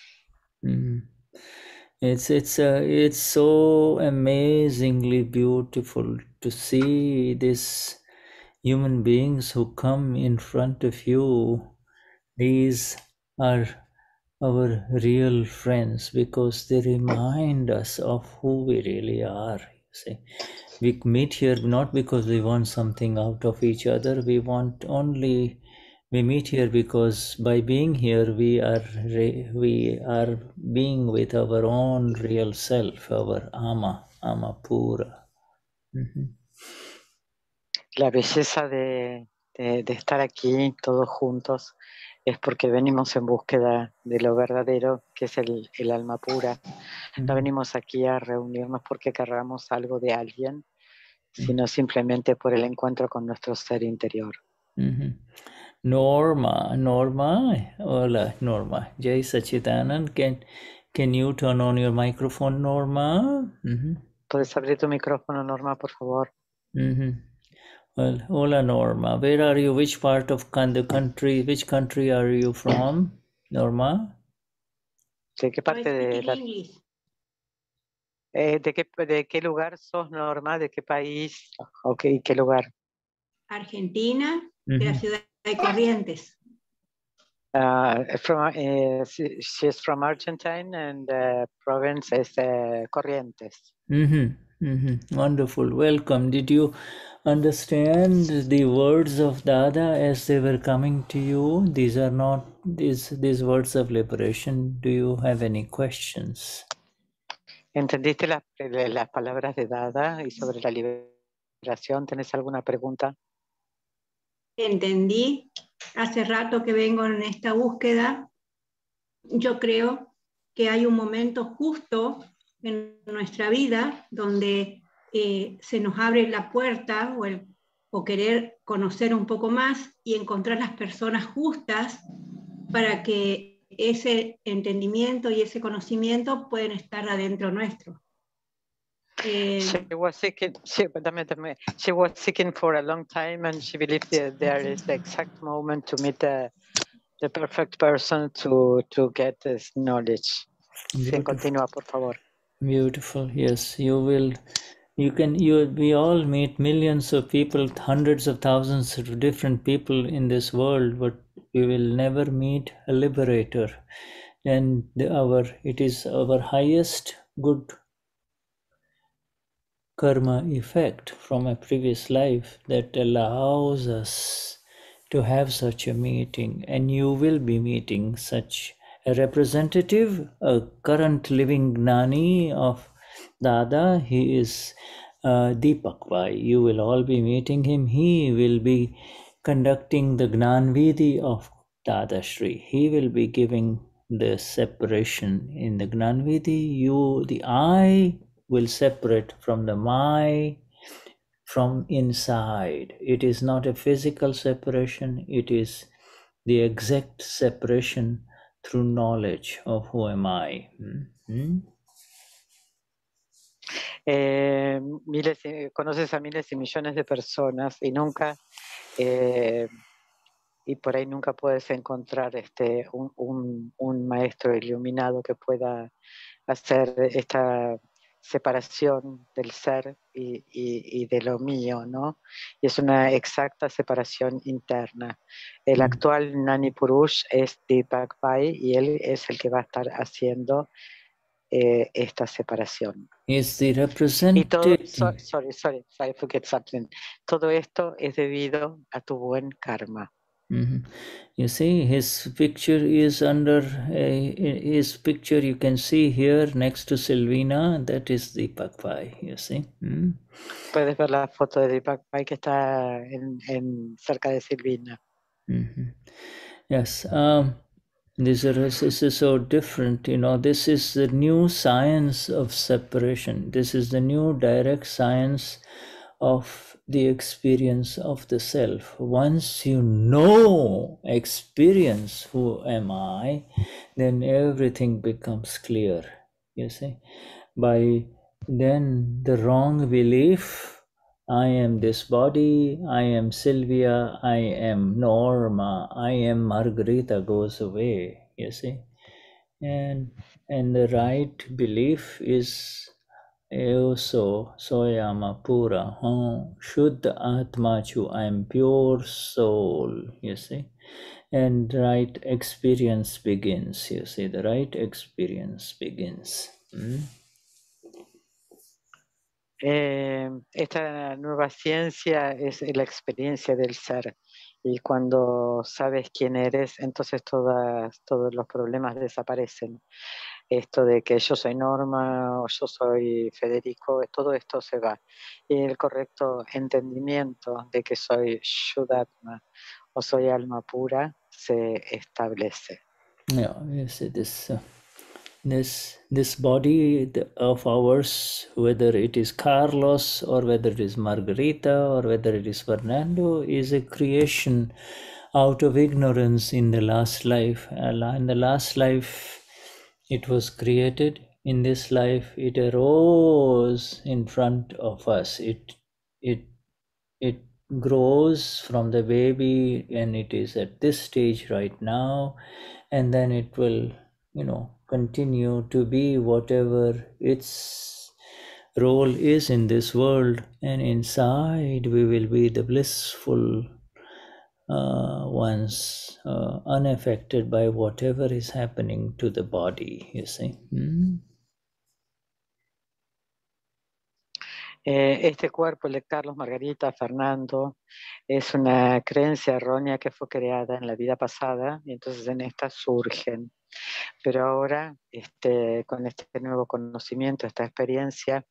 It's so amazingly beautiful to see these human beings who come in front of you. These are our real friends because they remind us of who we really are. You see, we meet here not because we want something out of each other. We meet here because by being here we are being with our own real self, our ama pura. La belleza de estar aquí todos juntos es porque venimos en búsqueda de lo verdadero, que es el alma pura. No venimos aquí a reunirnos porque querramos algo de alguien, sino simplemente por el encuentro con nuestro ser interior. Norma, hola Norma. Jai Sachidanand, can you turn on your microphone, Norma? ¿Puedes abrir tu micrófono, Norma, por favor? Well, hola Norma. Where are you? Which part of the country? Which country are you from, Norma? ¿De qué parte ¿de qué lugar sos, Norma? ¿De qué país? Okay, ¿qué lugar? Argentina, de la ciudad de Corrientes. She's from Argentina and the province is Corrientes. Wonderful. Welcome. Did you understand the words of Dada as they were coming to you? These are not these words of liberation. Do you have any questions? ¿Entendiste las palabras de Dada y sobre la liberación? ¿Tenés alguna pregunta? Entendí. Hace rato que vengo en esta búsqueda. Yo creo que hay un momento justo en nuestra vida donde se nos abre la puerta o querer conocer un poco más y encontrar las personas justas para que ese entendimiento y ese conocimiento pueden estar adentro nuestro. She was seeking for a long time and she believed that there is the exact moment to meet the perfect person to get this knowledge. Sí, continúa, por favor. Beautiful. Yes, we all meet millions of people, hundreds of thousands of different people in this world, but we will never meet a liberator. And it is our highest good karma effect from a previous life that allows us to have such a meeting, and you will be meeting such a representative, a current living Gnani of Dada. He is Deepak Bhai. You will all be meeting him. He will be conducting the Gnan Vidhi of Dada Shri. He will be giving the separation in the Gnan Vidhi. The I will separate from the my from inside. It is not a physical separation. It is the exact separation through knowledge of who am I. Conoces a miles y millones de personas y nunca y por ahí nunca puedes encontrar un maestro iluminado que pueda hacer esta separación del ser y de lo mío, ¿no? Y es una exacta separación interna. El actual Gnani Purush es Deepak Bhai y él es el que va a estar haciendo esta separación. Is the Y todo, representative. sorry, I forget something. Todo esto es debido a tu buen karma. You see, his picture is under his picture. You can see here next to Silvina. That is Deepak Pai. You see. Puedes ver la foto de Deepak Pai que está cerca de Silvina. Yes. This is so different. You know, this is the new science of separation. This is the new direct science of the experience of the self. Once you know, experience who am I, then everything becomes clear. You see, by then the wrong belief, I am this body, I am Sylvia, I am Norma, I am Margarita goes away, you see. And the right belief is so Soyama Pura, Shuddha Atma Chu, I am pure soul, you see. And right experience begins, you see, the right experience begins. Esta nueva ciencia es la experiencia del ser, y cuando sabes quién eres, entonces todos los problemas desaparecen. Esto de que yo soy Norma o yo soy Federico, todo esto se va, y el correcto entendimiento de que soy Shuddhatma o soy alma pura se establece. Yeah, you see this body of ours, whether it is Carlos or whether it is Margarita or whether it is Fernando, is a creation out of ignorance in the last life. In the last life, it was created. In this life, it arose in front of us. It grows from the baby, and it is at this stage right now, and then it will, continue to be whatever its role is in this world, and inside we will be the blissful ones, unaffected by whatever is happening to the body, you see. Este cuerpo, el de Carlos, Margarita, Fernando, es una creencia errónea que fue creada en la vida pasada, y entonces en esta surgen. Pero ahora, con este nuevo conocimiento, esta experiencia,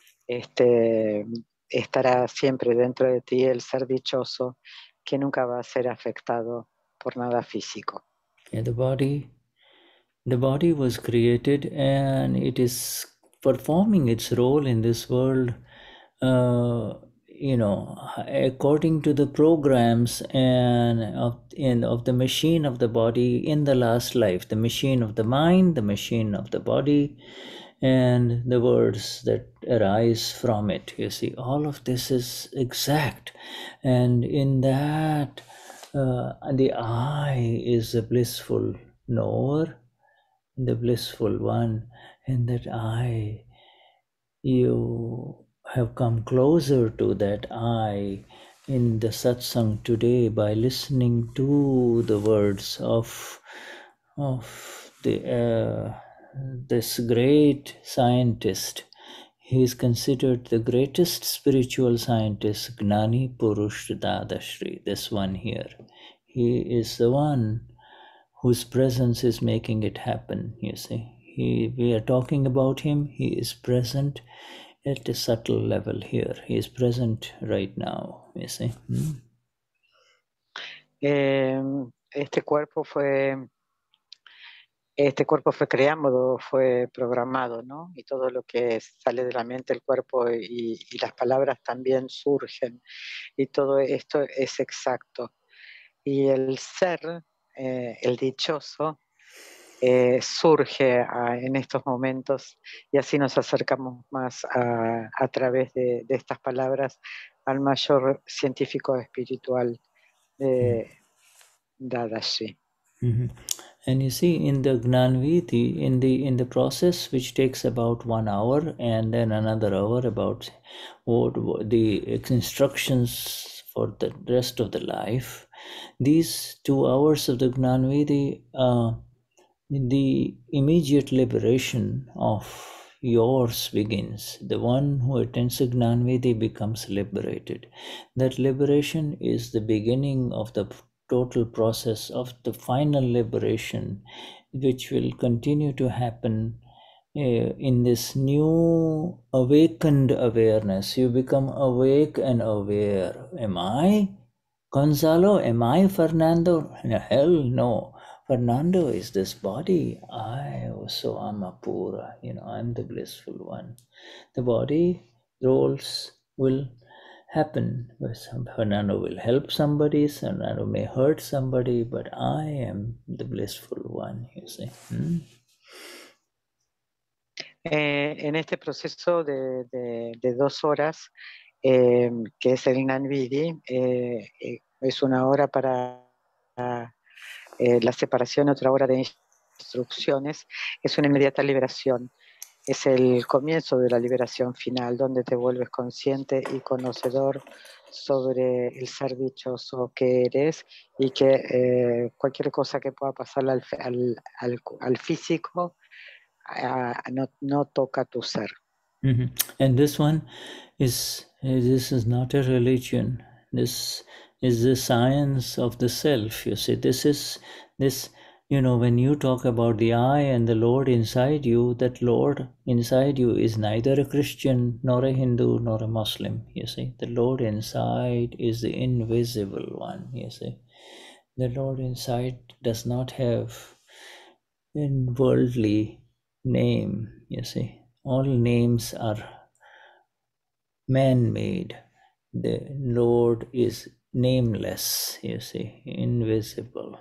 estará siempre dentro de ti el ser dichoso que nunca va a ser afectado por nada físico. Yeah, the body was created, and it is performing its role in this world, according to the programs of the machine of the body in the last life, the machine of the mind, the machine of the body, and the words that arise from it. You see, all of this is exact, and in that the I is the blissful knower, the blissful one, and that I, you have come closer to that I in the satsang today by listening to the words of this great scientist. He is considered the greatest spiritual scientist, Gnani Purush Dadashri, this one here. He is the one whose presence is making it happen, you see. We are talking about him. He is present at a subtle level here. He is present right now, you see. Este cuerpo fue creado, fue programado, ¿no? Y todo lo que sale de la mente, el cuerpo y las palabras también surgen. Y todo esto es exacto. Y el ser, el dichoso, surge en estos momentos, y así nos acercamos más a través de estas palabras al mayor científico espiritual de Dadashi. And you see, in the Gnanviti, in the process which takes about 1 hour and then another hour about the instructions for the rest of the life, these 2 hours of the Gnanviti the immediate liberation of yours begins. The one who attends a Gnanvidhi becomes liberated. That liberation is the beginning of the total process of the final liberation, which will continue to happen in this new awakened awareness. You become awake and aware. Am I Gonzalo? Am I Fernando? Hell no. Fernando is this body. I also am Apura. I'm the blissful one. The body roles will happen. Fernando will help somebody, Fernando may hurt somebody, but I am the blissful one, you see. En este proceso de 2 horas, que es el Gnanvidhi, es una hora para la separación, otra hora de instrucciones, es una inmediata liberación. Es el comienzo de la liberación final, donde te vuelves consciente y conocedor sobre el ser dichoso que eres y que cualquier cosa que pueda pasarle al físico no toca tu ser. And this one this is not a religion. This is the science of the self. You see, this when you talk about the I and the Lord inside you, that Lord inside you is neither a Christian nor a Hindu nor a Muslim. You see, the Lord inside is the invisible one. You see, the Lord inside does not have a worldly name. You see, all names are man-made. The Lord is nameless, you see, invisible.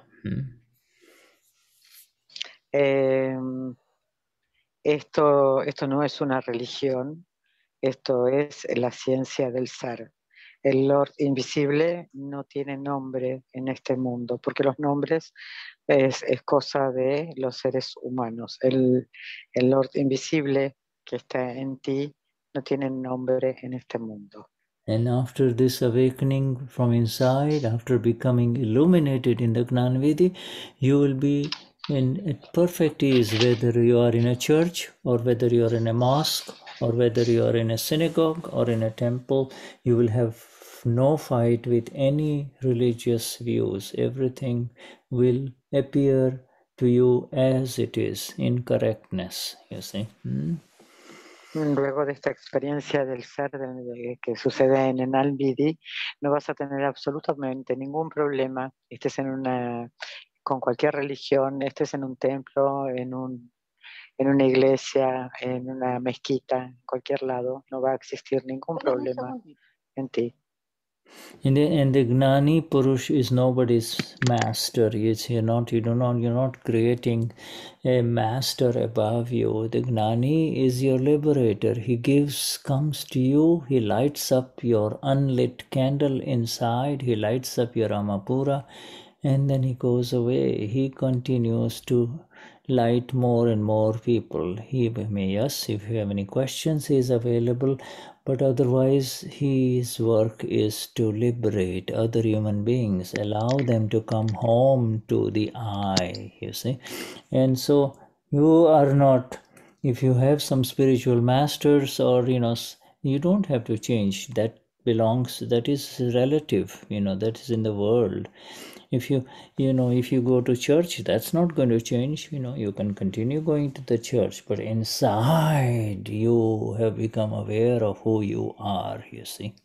Esto no es una religión, esto es la ciencia del ser. El Lord invisible no tiene nombre en este mundo, porque los nombres es cosa de los seres humanos. El Lord invisible que está en ti no tiene nombre en este mundo. And after this awakening from inside, after becoming illuminated in the Gnanvidhi, you will be in perfect ease, whether you are in a church or whether you are in a mosque or whether you are in a synagogue or in a temple. You will have no fight with any religious views. Everything will appear to you as it is, in correctness, you see. Luego de esta experiencia del ser que sucede en el Gnanvidhi, no vas a tener absolutamente ningún problema. Estés con cualquier religión, estés en un templo, en una iglesia, en una mezquita, en cualquier lado, no va a existir ningún problema en ti. And the Gnani Purush is nobody's master. You're not creating a master above you. The Gnani is your liberator. He comes to you, he lights up your unlit candle inside, he lights up your Amapura, and then he goes away. He continues to light more and more people. Yes, if you have any questions, he is available. But otherwise, his work is to liberate other human beings, allow them to come home to the I, you see. And so you are not, if you have some spiritual masters or, you don't have to change. That is relative, that is in the world. If you go to church, that's not going to change. You can continue going to the church, but inside you have become aware of who you are, you see.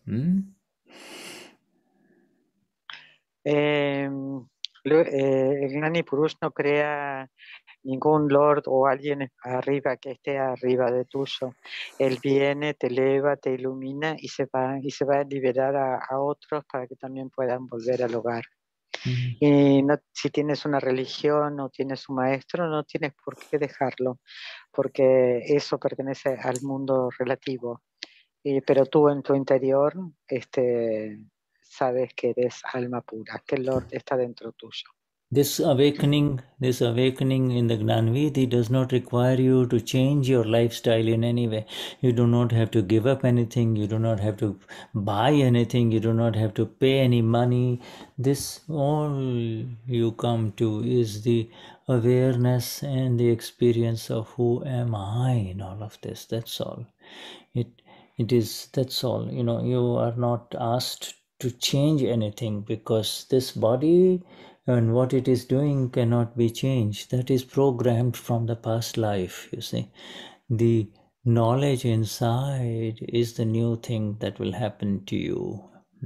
El Gnani Purush no crea ningún Lord o alguien arriba que esté arriba de tuyo. Él viene, te eleva, te ilumina y se va a liberar a otros para que también puedan volver al hogar. Y si tienes una religión o tienes un maestro, no tienes por qué dejarlo, porque eso pertenece al mundo relativo. Pero tú en tu interior sabes que eres alma pura, que el Lord está dentro tuyo. This awakening in the Gnanvidhi does not require you to change your lifestyle in any way. You do not have to give up anything. You do not have to buy anything. You do not have to pay any money. This all you come to is the awareness and the experience of who am I in all of this. That's all. That's all. You are not asked to change anything, because this body and what it is doing cannot be changed. That is programmed from the past life, you see. The knowledge inside is the new thing that will happen to you.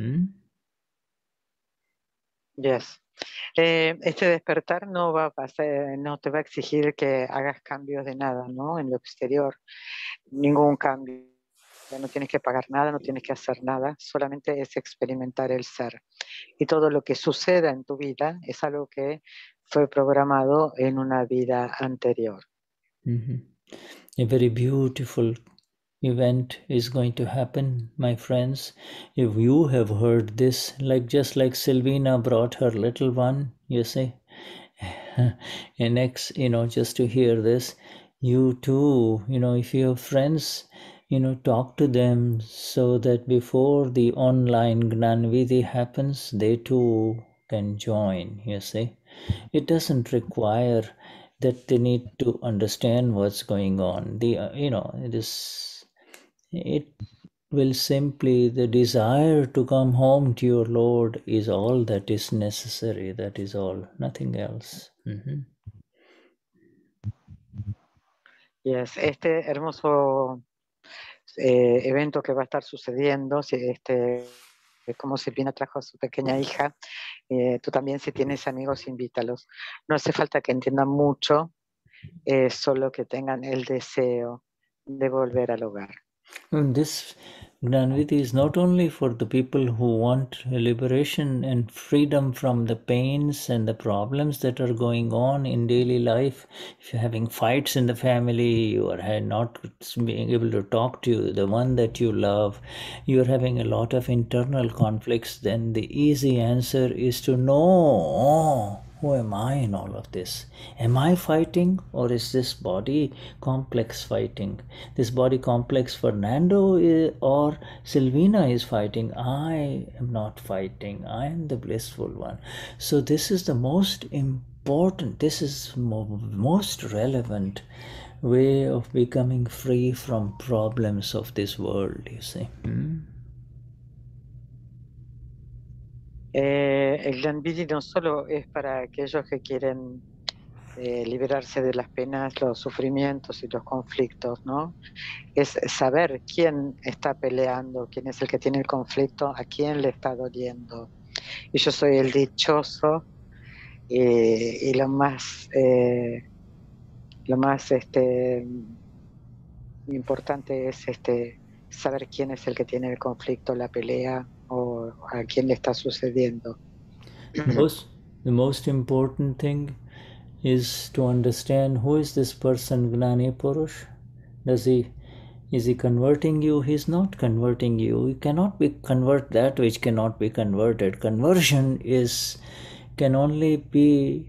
Yes. Este despertar no va a pasar, no te va a exigir que hagas cambios de nada, ¿no? En lo exterior, ningún cambio. No tienes que pagar nada, no tienes que hacer nada, solamente es experimentar el ser. Y todo lo que suceda en tu vida es algo que fue programado en una vida anterior. A very beautiful event is going to happen, my friends. If you have heard this, just like Silvina brought her little one, you see, and just to hear this, you too, if you have friends, talk to them so that before the online Gnanvidhi happens, they too can join, you see. It doesn't require that they need to understand what's going on. It will simply, the desire to come home to your Lord is all that is necessary. That is all, nothing else. Yes, este hermoso evento que va a estar sucediendo, como Silvina trajo a su pequeña hija, tú también, si tienes amigos, invítalos. No hace falta que entiendan mucho, solo que tengan el deseo de volver al hogar. This Gnanvidhi is not only for the people who want liberation and freedom from the pains and the problems that are going on in daily life. If you're having fights in the family, you are not being able to talk to the one that you love, you're having a lot of internal conflicts, then the easy answer is to know, who am I in all of this? Am I fighting, or is this body complex fighting? This body complex Fernando or Silvina is fighting. I am not fighting. I am the blissful one. So this is the most important, this is most relevant way of becoming free from problems of this world, you see. El Gnanvidhi no solo es para aquellos que quieren liberarse de las penas, los sufrimientos y los conflictos, ¿no? Es saber quién está peleando, quién es el que tiene el conflicto, a quién le está doliendo. Y yo soy el dichoso, y lo más importante es saber quién es el que tiene el conflicto, la pelea, o a quién le está sucediendo. The most important thing is to understand who is this person, Gnani Purush. Is he converting you? He's not converting you. You cannot convert that which cannot be converted. Conversion can only be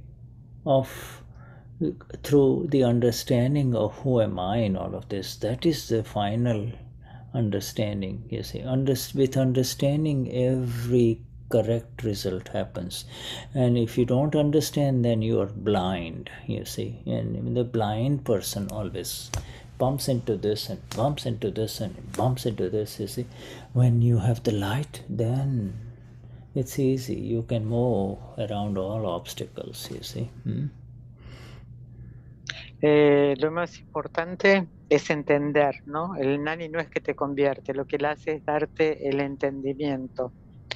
through the understanding of who am I in all of this. That is the final understanding, you see. With understanding, every correct result happens. And if you don't understand, then you are blind, you see. And the blind person always bumps into this and bumps into this and bumps into this, you see. When you have the light, then it's easy. You can move around all obstacles, you see. Lo más importante es entender, ¿no? El Gnani no es que te convierte, lo que él hace es darte el entendimiento.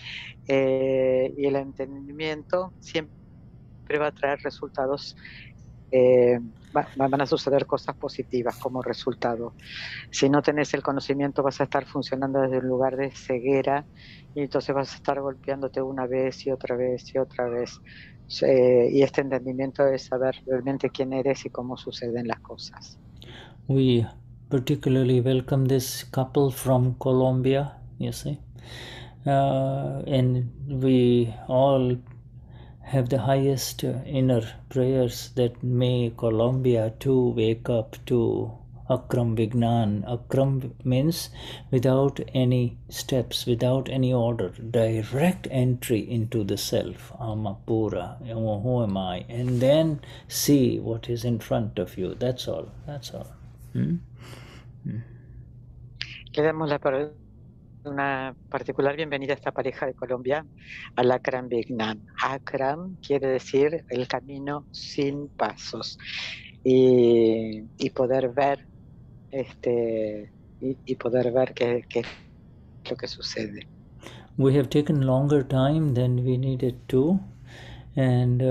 Y el entendimiento siempre va a traer resultados, van a suceder cosas positivas como resultado. Si no tenés el conocimiento, vas a estar funcionando desde un lugar de ceguera, y entonces vas a estar golpeándote una vez y otra vez y otra vez. Y este entendimiento es saber realmente quién eres y cómo suceden las cosas. We particularly welcome this couple from Colombia, you see. And we all have the highest inner prayers that may Colombia too wake up to Akram Vignan. Akram means without any steps, without any order, direct entry into the self. Amapura, who am I? And then see what is in front of you. That's all. That's all. Le damos una particular bienvenida a esta pareja de Colombia, al Akram Vignan. Akram quiere decir el camino sin pasos. Y poder ver y poder ver qué es lo que sucede. We have taken longer time than we needed to, and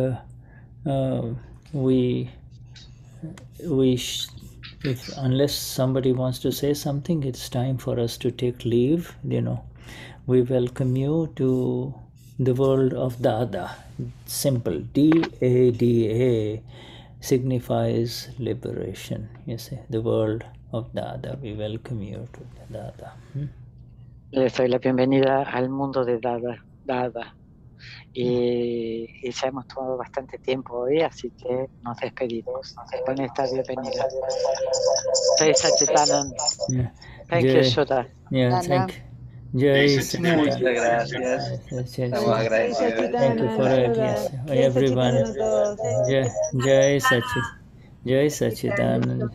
if unless somebody wants to say something, it's time for us to take leave. We welcome you to the world of Dada. Simple, D-A-D-A signifies liberation. You see, the world of Dada. We welcome you to Dada. Les doy la bienvenida al mundo de Dada. Y ya hemos tomado bastante tiempo hoy, así que nos despedimos con esta bienvenida. Jai Sachidanand. Thank you, Shota. Yeah, thank you. Jai Sachidanand. Muchas gracias. Estamos agradecidos. Thank you for everyone. Jai Sachidanand. Jai Sachidanand.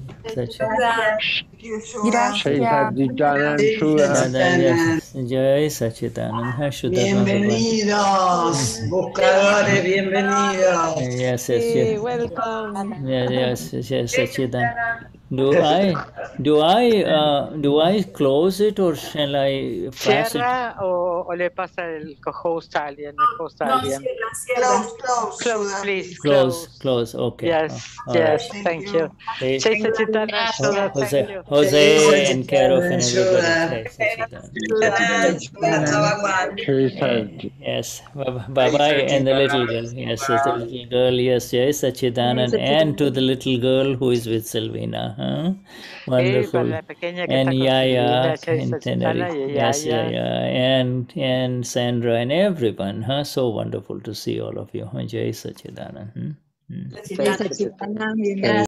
Jai Sachidanand. Bienvenidos, buscadores, bienvenidos. Yes. Welcome. Yes, Sachidanand. Do I close it or shall I pass it? ¿Cierra o le pasa el co-host a alguien? Close, please. Close. Okay. Yes, right. Thank you. Jai Sachidanand. Jose and Carol and everybody. Yes. Bye-bye and the little girl. Yes, the little girl. Yes, Jai Sachidanand. And to the little girl who is with Silvina. Wonderful. And Yaya and Tenerife. Yes, Yaya and Sandra and everyone. So wonderful to see all of you. Jai Sachidanand. Jai Sachidanand.